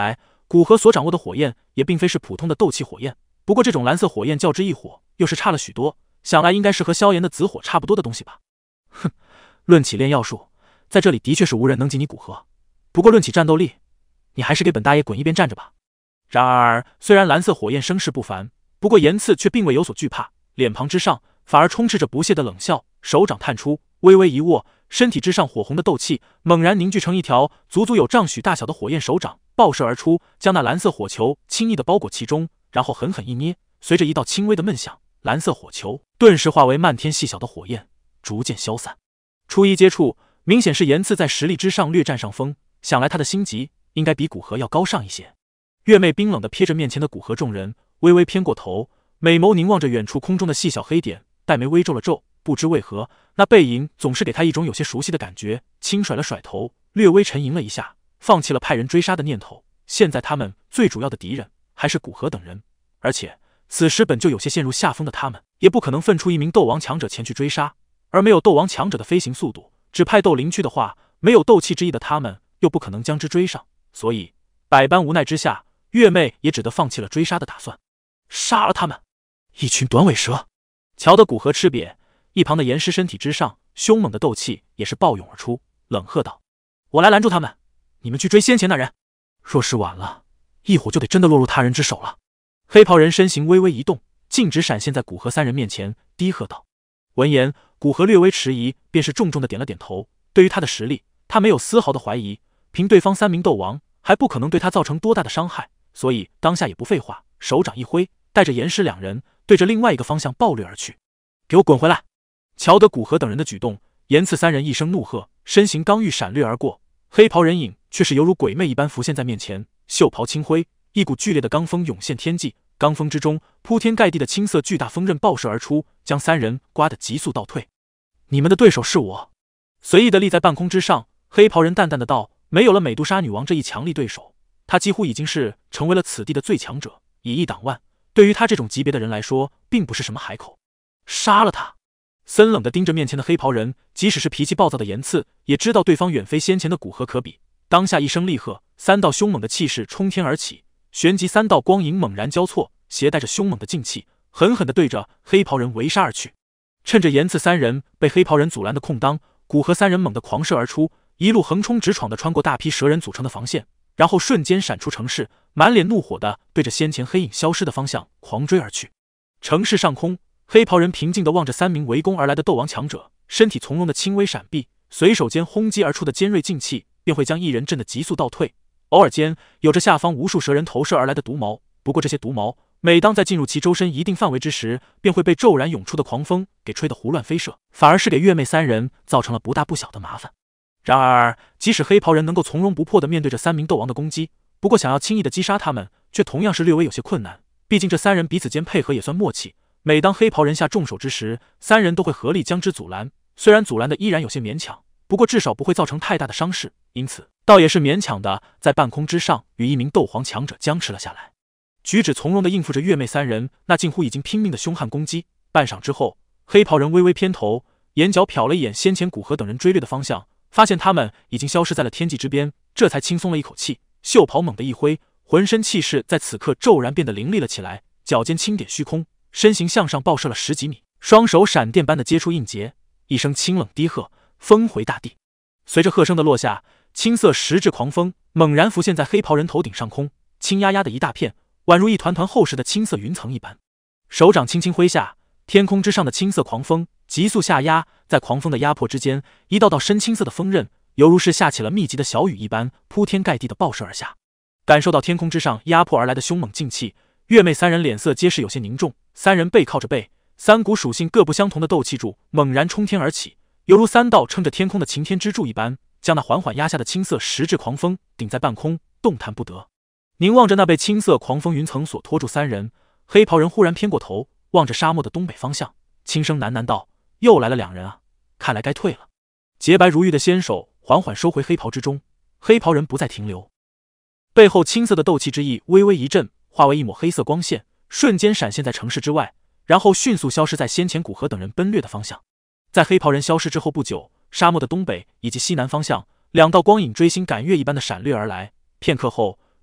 古河所掌握的火焰也并非是普通的斗气火焰，不过这种蓝色火焰较之异火又是差了许多，想来应该是和萧炎的紫火差不多的东西吧。哼，论起炼药术，在这里的确是无人能及你古河，不过论起战斗力，你还是给本大爷滚一边站着吧。然而，虽然蓝色火焰声势不凡，不过炎刺却并未有所惧怕，脸庞之上反而充斥着不屑的冷笑，手掌探出，微微一握，身体之上火红的斗气猛然凝聚成一条足足有丈许大小的火焰手掌，爆射而出，将那蓝色火球轻易地包裹其中，然后狠狠一捏，随着一道轻微的闷响，蓝色火球顿时化为漫天细小的火焰，逐渐消散。初一接触，明显是炎刺在实力之上略占上风，想来他的心级应该比古河要高上一些。月妹冰冷地瞥着面前的古河众人，微微偏过头，美眸凝望着远处空中的细小黑点，黛眉微皱了皱，不知为何，那背影总是给他一种有些熟悉的感觉，轻甩了甩头，略微沉吟了一下，放弃了派人追杀的念头。现在他们最主要的敌人还是古河等人，而且此时本就有些陷入下风的他们，也不可能分出一名斗王强者前去追杀，而没有斗王强者的飞行速度，只派斗灵躯的话，没有斗气之意的他们又不可能将之追上，所以百般无奈之下，月妹也只得放弃了追杀的打算。杀了他们！一群短尾蛇！瞧得古河吃瘪，一旁的岩师身体之上凶猛的斗气也是暴涌而出，冷喝道：“我来拦住他们，你们去追先前那人。若是晚了，一伙就得真的落入他人之手了。”黑袍人身形微微一动，径直闪现在古河三人面前，低喝道。闻言，古河略微迟疑，便是重重的点了点头。对于他的实力，他没有丝毫的怀疑，凭对方3名斗王，还不可能对他造成多大的伤害，所以当下也不废话，手掌一挥，带着岩师2人对着另外一个方向暴掠而去。给我滚回来！瞧得古河等人的举动，炎刺3人一声怒喝，身形刚欲闪掠而过，黑袍人影却是犹如鬼魅一般浮现在面前，袖袍轻挥，一股剧烈的罡风涌现天际，罡风之中铺天盖地的青色巨大锋刃爆射而出，将3人刮得急速倒退。你们的对手是我。随意的立在半空之上，黑袍人淡淡的道，没有了美杜莎女王这一强力对手，他几乎已经是成为了此地的最强者，以一挡万，对于他这种级别的人来说并不是什么海口。杀了他！森冷的盯着面前的黑袍人，即使是脾气暴躁的炎刺也知道对方远非先前的古河可比，当下一声厉喝，3道凶猛的气势冲天而起，旋即3道光影猛然交错，携带着凶猛的劲气，狠狠地对着黑袍人围杀而去。趁着炎刺3人被黑袍人阻拦的空当，古河3人猛地狂射而出，一路横冲直闯地穿过大批蛇人组成的防线，然后瞬间闪出城市，满脸怒火地对着先前黑影消失的方向狂追而去。城市上空，黑袍人平静地望着3名围攻而来的斗王强者，身体从容的轻微闪避，随手间轰击而出的尖锐劲气便会将一人震得急速倒退。偶尔间有着下方无数蛇人投射而来的毒矛，不过这些毒矛每当在进入其周身一定范围之时，便会被骤然涌出的狂风给吹得胡乱飞射，反而是给月妹3人造成了不大不小的麻烦。然而即使黑袍人能够从容不迫地面对着3名斗王的攻击，不过想要轻易地击杀他们却同样是略微有些困难，毕竟这3人彼此间配合也算默契，每当黑袍人下重手之时，3人都会合力将之阻拦，虽然阻拦的依然有些勉强，不过至少不会造成太大的伤势，因此倒也是勉强的在半空之上与一名斗皇强者僵持了下来，举止从容地应付着月妹3人那近乎已经拼命的凶悍攻击。半晌之后，黑袍人微微偏头，眼角瞟了一眼先前古河等人追掠的方向，发现他们已经消失在了天际之边，这才轻松了一口气，袖袍猛地一挥，浑身气势在此刻骤然变得凌厉了起来，脚尖轻点虚空，身形向上爆射了10几米，双手闪电般的接触印结，一声清冷低喝，风回大地。随着喝声的落下，青色实质狂风猛然浮现在黑袍人头顶上空，青压压的一大片，宛如一团团厚实的青色云层一般。手掌轻轻挥下，天空之上的青色狂风急速下压，在狂风的压迫之间，一道道深青色的锋刃犹如是下起了密集的小雨一般，铺天盖地的爆射而下。感受到天空之上压迫而来的凶猛劲气，月妹3人脸色皆是有些凝重，3人背靠着背，3股属性各不相同的斗气柱猛然冲天而起，犹如3道撑着天空的擎天之柱一般，将那缓缓压下的青色实质狂风顶在半空，动弹不得。凝望着那被青色狂风云层所拖住3人，黑袍人忽然偏过头，望着沙漠的东北方向，轻声喃喃道：“又来了2人啊，看来该退了。”洁白如玉的纤手缓缓收回黑袍之中，黑袍人不再停留，背后青色的斗气之翼微微一震，化为一抹黑色光线，瞬间闪现在城市之外，然后迅速消失在先前古河等人奔掠的方向。在黑袍人消失之后不久，沙漠的东北以及西南方向2道光影追星赶月一般的闪掠而来，片刻后，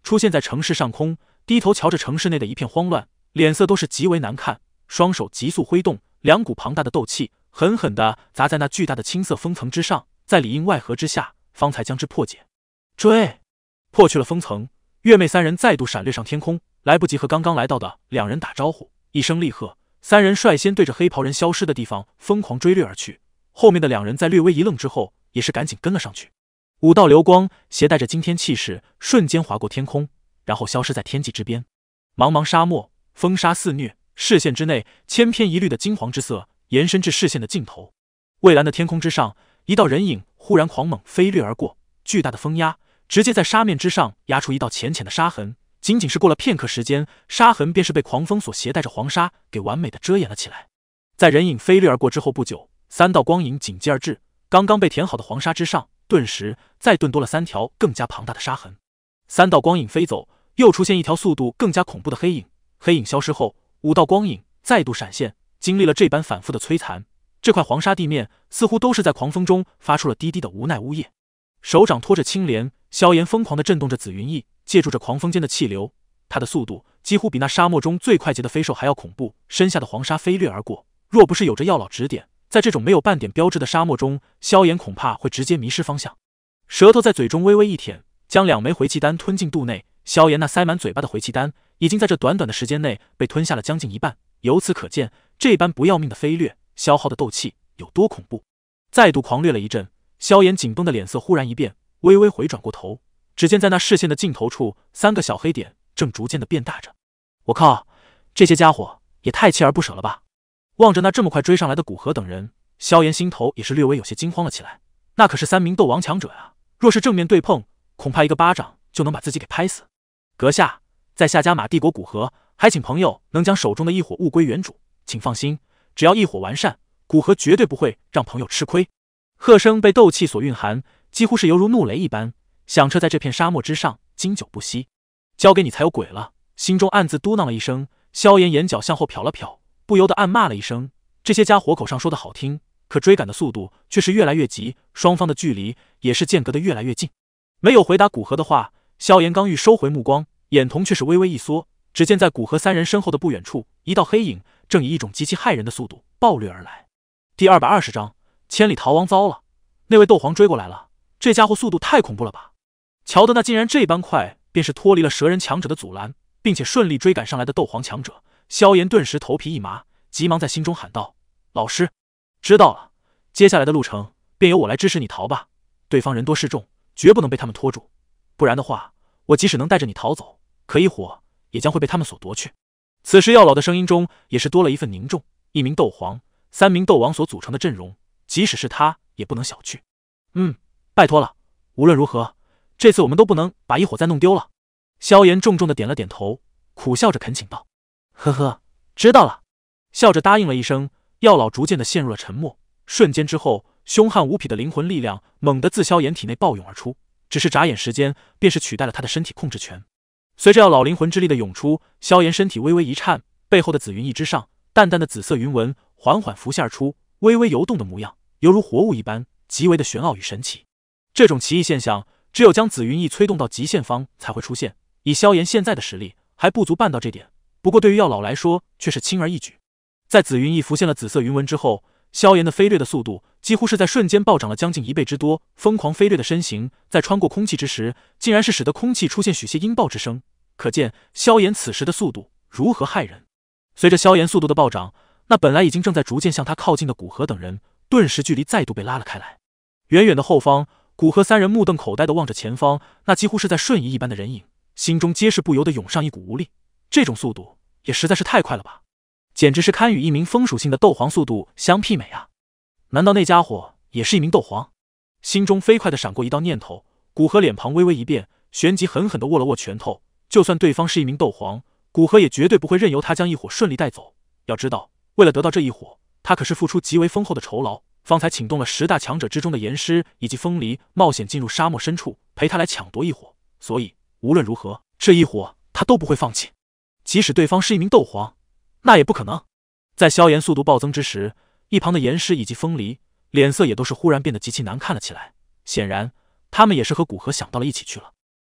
出现在城市上空，低头瞧着城市内的一片慌乱，脸色都是极为难看，双手急速挥动，两股庞大的斗气狠狠地砸在那巨大的青色风层之上，在里应外合之下，方才将之破解。追！破去了风层，月妹三人再度闪掠上天空，来不及和刚刚来到的两人打招呼，一声厉喝，三人率先对着黑袍人消失的地方疯狂追掠而去。后面的两人在略微一愣之后，也是赶紧跟了上去。五道流光携带着惊天气势，瞬间划过天空，然后消失在天际之边。茫茫沙漠，风沙肆虐，视线之内千篇一律的金黄之色延伸至视线的尽头。蔚蓝的天空之上，一道人影忽然狂猛飞掠而过，巨大的风压直接在沙面之上压出一道浅浅的沙痕。仅仅是过了片刻时间，沙痕便是被狂风所携带着黄沙给完美的遮掩了起来。在人影飞掠而过之后不久，三道光影紧接而至，刚刚被填好的黄沙之上，顿时再顿多了三条更加庞大的沙痕。三道光影飞走，又出现一条速度更加恐怖的黑影。黑影消失后，五道光影再度闪现。经历了这般反复的摧残，这块黄沙地面似乎都是在狂风中发出了低低的无奈呜咽。手掌托着青莲，萧炎疯狂地震动着紫云翼，借助着狂风间的气流，他的速度几乎比那沙漠中最快捷的飞兽还要恐怖。身下的黄沙飞掠而过，若不是有着药老指点，在这种没有半点标志的沙漠中，萧炎恐怕会直接迷失方向。舌头在嘴中微微一舔，将两枚回气丹吞进肚内。萧炎那塞满嘴巴的回气丹已经在这短短的时间内被吞下了将近一半，由此可见这般不要命的飞掠消耗的斗气有多恐怖。再度狂掠了一阵，萧炎紧绷的脸色忽然一变，微微回转过头，只见在那视线的尽头处，三个小黑点正逐渐的变大着。我靠，这些家伙也太锲而不舍了吧！望着那这么快追上来的古河等人，萧炎心头也是略微有些惊慌了起来。那可是三名斗王强者啊，若是正面对碰，恐怕一个巴掌就能把自己给拍死。阁下，在下加玛帝国古河，还请朋友能将手中的异火物归原主。请放心，只要异火完善，古河绝对不会让朋友吃亏。喝声被斗气所蕴含，几乎是犹如怒雷一般，响彻在这片沙漠之上，经久不息。交给你才有鬼了！心中暗自嘟囔了一声，萧炎眼角向后瞟了瞟，不由得暗骂了一声：这些家伙口上说的好听，可追赶的速度却是越来越急，双方的距离也是间隔的越来越近。没有回答古河的话，萧炎刚欲收回目光，眼瞳却是微微一缩，只见在古河三人身后的不远处，一道黑影正以一种极其骇人的速度暴掠而来。第220章，千里逃亡糟了！那位斗皇追过来了，这家伙速度太恐怖了吧！乔德纳竟然这般快，便是脱离了蛇人强者的阻拦，并且顺利追赶上来的斗皇强者。萧炎顿时头皮一麻，急忙在心中喊道：老师，知道了，接下来的路程便由我来支持你逃吧。对方人多势众，绝不能被他们拖住，不然的话，我即使能带着你逃走，可一火也将会被他们所夺去。此时药老的声音中也是多了一份凝重，一名斗皇，3名斗王所组成的阵容，即使是他也不能小觑。拜托了，无论如何，这次我们都不能把一火再弄丢了。萧炎重重的点了点头，苦笑着恳请道：呵呵，知道了。笑着答应了一声，药老逐渐的陷入了沉默。瞬间之后，凶悍无匹的灵魂力量猛地自萧炎体内暴涌而出，只是眨眼时间，便是取代了他的身体控制权。随着药老灵魂之力的涌出，萧炎身体微微一颤，背后的紫云翼之上，淡淡的紫色云纹缓缓浮现而出，微微游动的模样，犹如活物一般，极为的玄奥与神奇。这种奇异现象，只有将紫云翼催动到极限方才会出现，以萧炎现在的实力，还不足办到这点。不过对于药老来说，却是轻而易举。在紫云翼浮现了紫色云纹之后，萧炎的飞掠的速度几乎是在瞬间暴涨了将近1倍之多，疯狂飞掠的身形在穿过空气之时，竟然是使得空气出现许些音爆之声，可见萧炎此时的速度如何骇人。随着萧炎速度的暴涨，那本来已经正在逐渐向他靠近的古河等人，顿时距离再度被拉了开来。远远的后方，古河三人目瞪口呆地望着前方，那几乎是在瞬移一般的人影，心中皆是不由得涌上一股无力。这种速度也实在是太快了吧，简直是堪与一名风属性的斗皇速度相媲美啊！难道那家伙也是一名斗皇？心中飞快地闪过一道念头，古河脸庞微微一变，旋即狠狠地握了握拳头。就算对方是一名斗皇，古河也绝对不会任由他将一火顺利带走。要知道，为了得到这一火，他可是付出极为丰厚的酬劳，方才请动了10大强者之中的岩狮以及风离，冒险进入沙漠深处，陪他来抢夺一火。所以无论如何，这一火他都不会放弃。即使对方是一名斗皇，那也不可能。在萧炎速度暴增之时，一旁的岩狮以及风离脸色也都是忽然变得极其难看了起来，显然他们也是和古河想到了一起去了。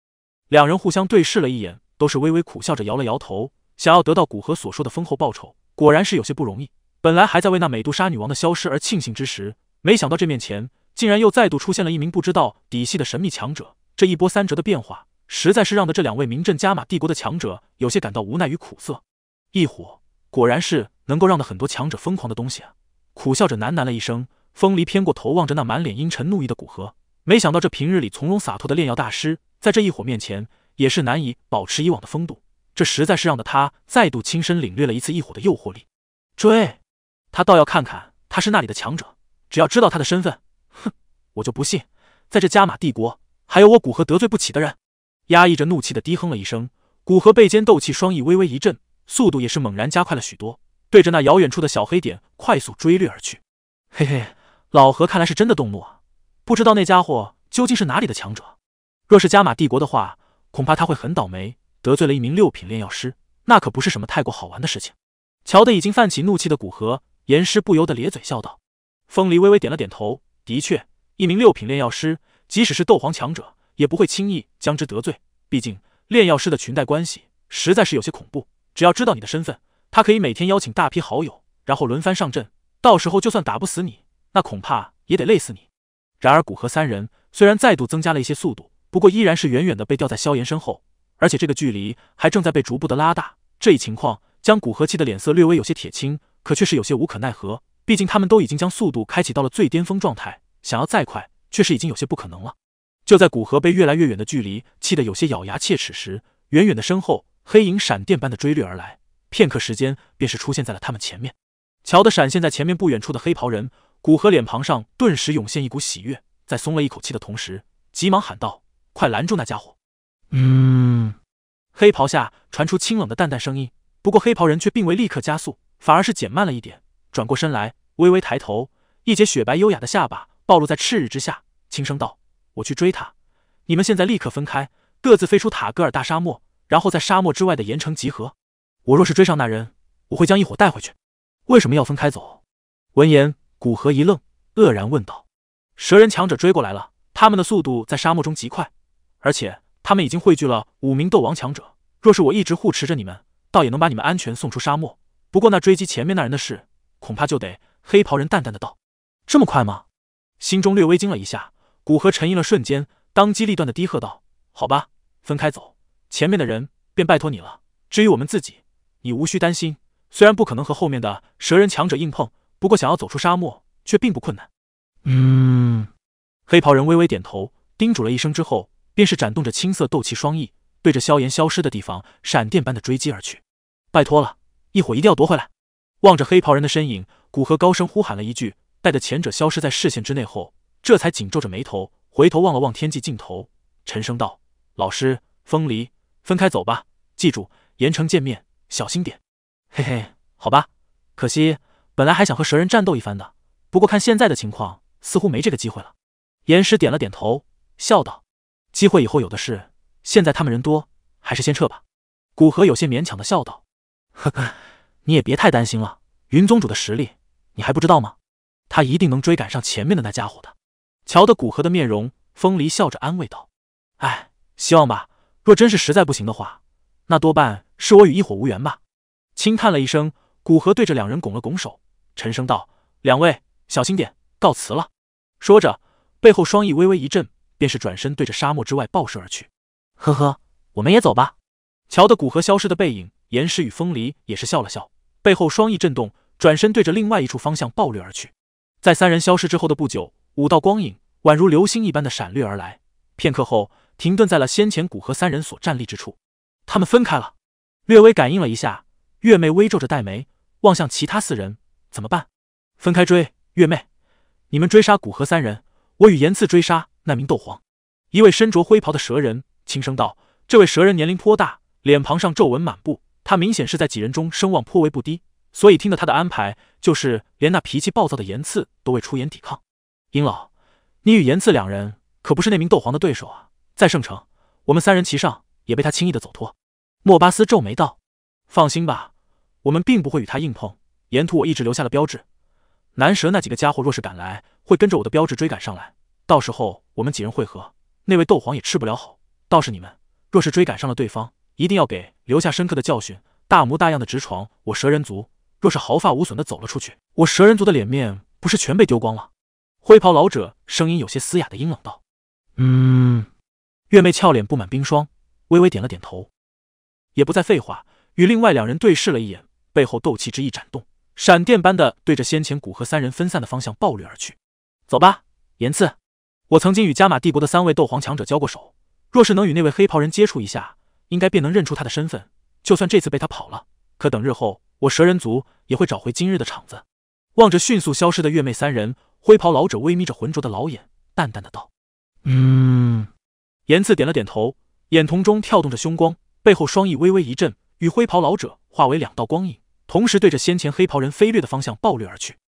两人互相对视了一眼，都是微微苦笑着摇了摇头，想要得到古河所说的丰厚报酬，果然是有些不容易。本来还在为那美杜莎女王的消失而庆幸之时，没想到这面前竟然又再度出现了一名不知道底细的神秘强者。这一波三折的变化，实在是让的这两位名震加玛帝国的强者有些感到无奈与苦涩。异火果然是能够让的很多强者疯狂的东西啊！苦笑着喃喃了一声，风离偏过头望着那满脸阴沉怒意的古河，没想到这平日里从容洒脱的炼药大师，在这一火面前也是难以保持以往的风度，这实在是让的他再度亲身领略了一次异火的诱惑力。追！他倒要看看他是那里的强者，只要知道他的身份，哼，我就不信在这加玛帝国还有我古河得罪不起的人。压抑着怒气的低哼了一声，古河背间斗气双翼微微一震，速度也是猛然加快了许多，对着那遥远处的小黑点快速追掠而去。嘿嘿，老何看来是真的动怒啊，不知道那家伙究竟是哪里的强者。若是加玛帝国的话，恐怕他会很倒霉，得罪了一名6品炼药师，那可不是什么太过好玩的事情。瞧得已经泛起怒气的古河，严师不由得咧嘴笑道。风离微微点了点头，的确，一名6品炼药师，即使是斗皇强者，也不会轻易将之得罪，毕竟炼药师的裙带关系实在是有些恐怖。只要知道你的身份，他可以每天邀请大批好友，然后轮番上阵，到时候就算打不死你，那恐怕也得累死你。然而古河三人虽然再度增加了一些速度，不过依然是远远的被吊在萧炎身后，而且这个距离还正在被逐步的拉大。这一情况将古河气的脸色略微有些铁青，可却是有些无可奈何，毕竟他们都已经将速度开启到了最巅峰状态，想要再快却是已经有些不可能了。就在古河被越来越远的距离气得有些咬牙切齿时，远远的身后黑影闪电般的追掠而来，片刻时间便是出现在了他们前面。瞧得闪现在前面不远处的黑袍人，古河脸庞上顿时涌现一股喜悦，在松了一口气的同时，急忙喊道：“快拦住那家伙！”黑袍下传出清冷的淡淡声音，不过黑袍人却并未立刻加速，反而是减慢了一点，转过身来，微微抬头，一截雪白优雅的下巴暴露在赤日之下，轻声道：“我去追他，你们现在立刻分开，各自飞出塔格尔大沙漠，然后在沙漠之外的盐城集合。我若是追上那人，我会将一伙带回去。为什么要分开走？”闻言，古河一愣，愕然问道：“蛇人强者追过来了，他们的速度在沙漠中极快，而且他们已经汇聚了5名斗王强者。若是我一直护持着你们，倒也能把你们安全送出沙漠。不过那追击前面那人的事，恐怕就得……”黑袍人淡淡的道：“这么快吗？”心中略微惊了一下，古河沉吟了瞬间，当机立断的低喝道：“好吧，分开走，前面的人便拜托你了。至于我们自己，你无需担心。虽然不可能和后面的蛇人强者硬碰，不过想要走出沙漠却并不困难。”黑袍人微微点头，叮嘱了一声之后，便是展动着青色斗气双翼，对着萧炎消失的地方闪电般的追击而去。拜托了，一会一定要夺回来。望着黑袍人的身影，古河高声呼喊了一句，待得前者消失在视线之内后，这才紧皱着眉头回头望了望天际尽头，沉声道：“老师，风离，分开走吧，记住盐城见面，小心点。”嘿嘿，好吧，可惜本来还想和蛇人战斗一番的，不过看现在的情况，似乎没这个机会了。岩石点了点头，笑道：“机会以后有的是，现在他们人多，还是先撤吧。”古河有些勉强的笑道：“呵呵，你也别太担心了，云宗主的实力你还不知道吗？他一定能追赶上前面的那家伙的。”瞧得古河的面容，风离笑着安慰道：“哎，希望吧，若真是实在不行的话，那多半是我与一伙无缘吧。”轻叹了一声，古河对着两人拱了拱手，沉声道：“两位小心点，告辞了。”说着，背后双翼微微一震，便是转身对着沙漠之外爆射而去。呵呵，我们也走吧。瞧得古河消失的背影，岩石与风离也是笑了笑，背后双翼震动，转身对着另外一处方向暴掠而去。在三人消失之后的不久，5道光影宛如流星一般的闪掠而来，片刻后停顿在了先前古河三人所站立之处。他们分开了。略微感应了一下，月妹微皱着黛眉，望向其他4人：“怎么办？”“分开追。”“月妹，你们追杀古河三人，我与岩次追杀那名斗皇。”一位身着灰袍的蛇人轻声道：“这位蛇人年龄颇大，脸庞上皱纹满布，他明显是在几人中声望颇为不低，所以听得他的安排，就是连那脾气暴躁的岩次都未出言抵抗。殷老，你与岩次2人可不是那名斗皇的对手啊！在圣城，我们3人齐上，也被他轻易的走脱。”莫巴斯皱眉道：“放心吧，我们并不会与他硬碰。沿途我一直留下了标志，南蛇那几个家伙若是赶来，会跟着我的标志追赶上来，到时候我们几人会合，那位斗皇也吃不了好。倒是你们， 若是追赶上了对方，一定要给留下深刻的教训，大模大样的直闯我蛇人族。若是毫发无损的走了出去，我蛇人族的脸面不是全被丢光了？灰袍老者声音有些嘶哑的阴冷道：“月妹俏脸布满冰霜，微微点了点头，也不再废话，与另外2人对视了一眼，背后斗气之意展动，闪电般的对着先前古河3人分散的方向暴掠而去。走吧，岩刺，我曾经与加玛帝国的3位斗皇强者交过手，若是能与那位黑袍人接触一下，应该便能认出他的身份。就算这次被他跑了，可等日后我蛇人族也会找回今日的场子。”望着迅速消失的月妹3人，灰袍老者微眯着浑浊的老眼，淡淡的道：“岩刺点了点头，眼瞳中跳动着凶光，背后双翼微微一震，与灰袍老者化为2道光影，同时对着先前黑袍人飞掠的方向暴掠而去。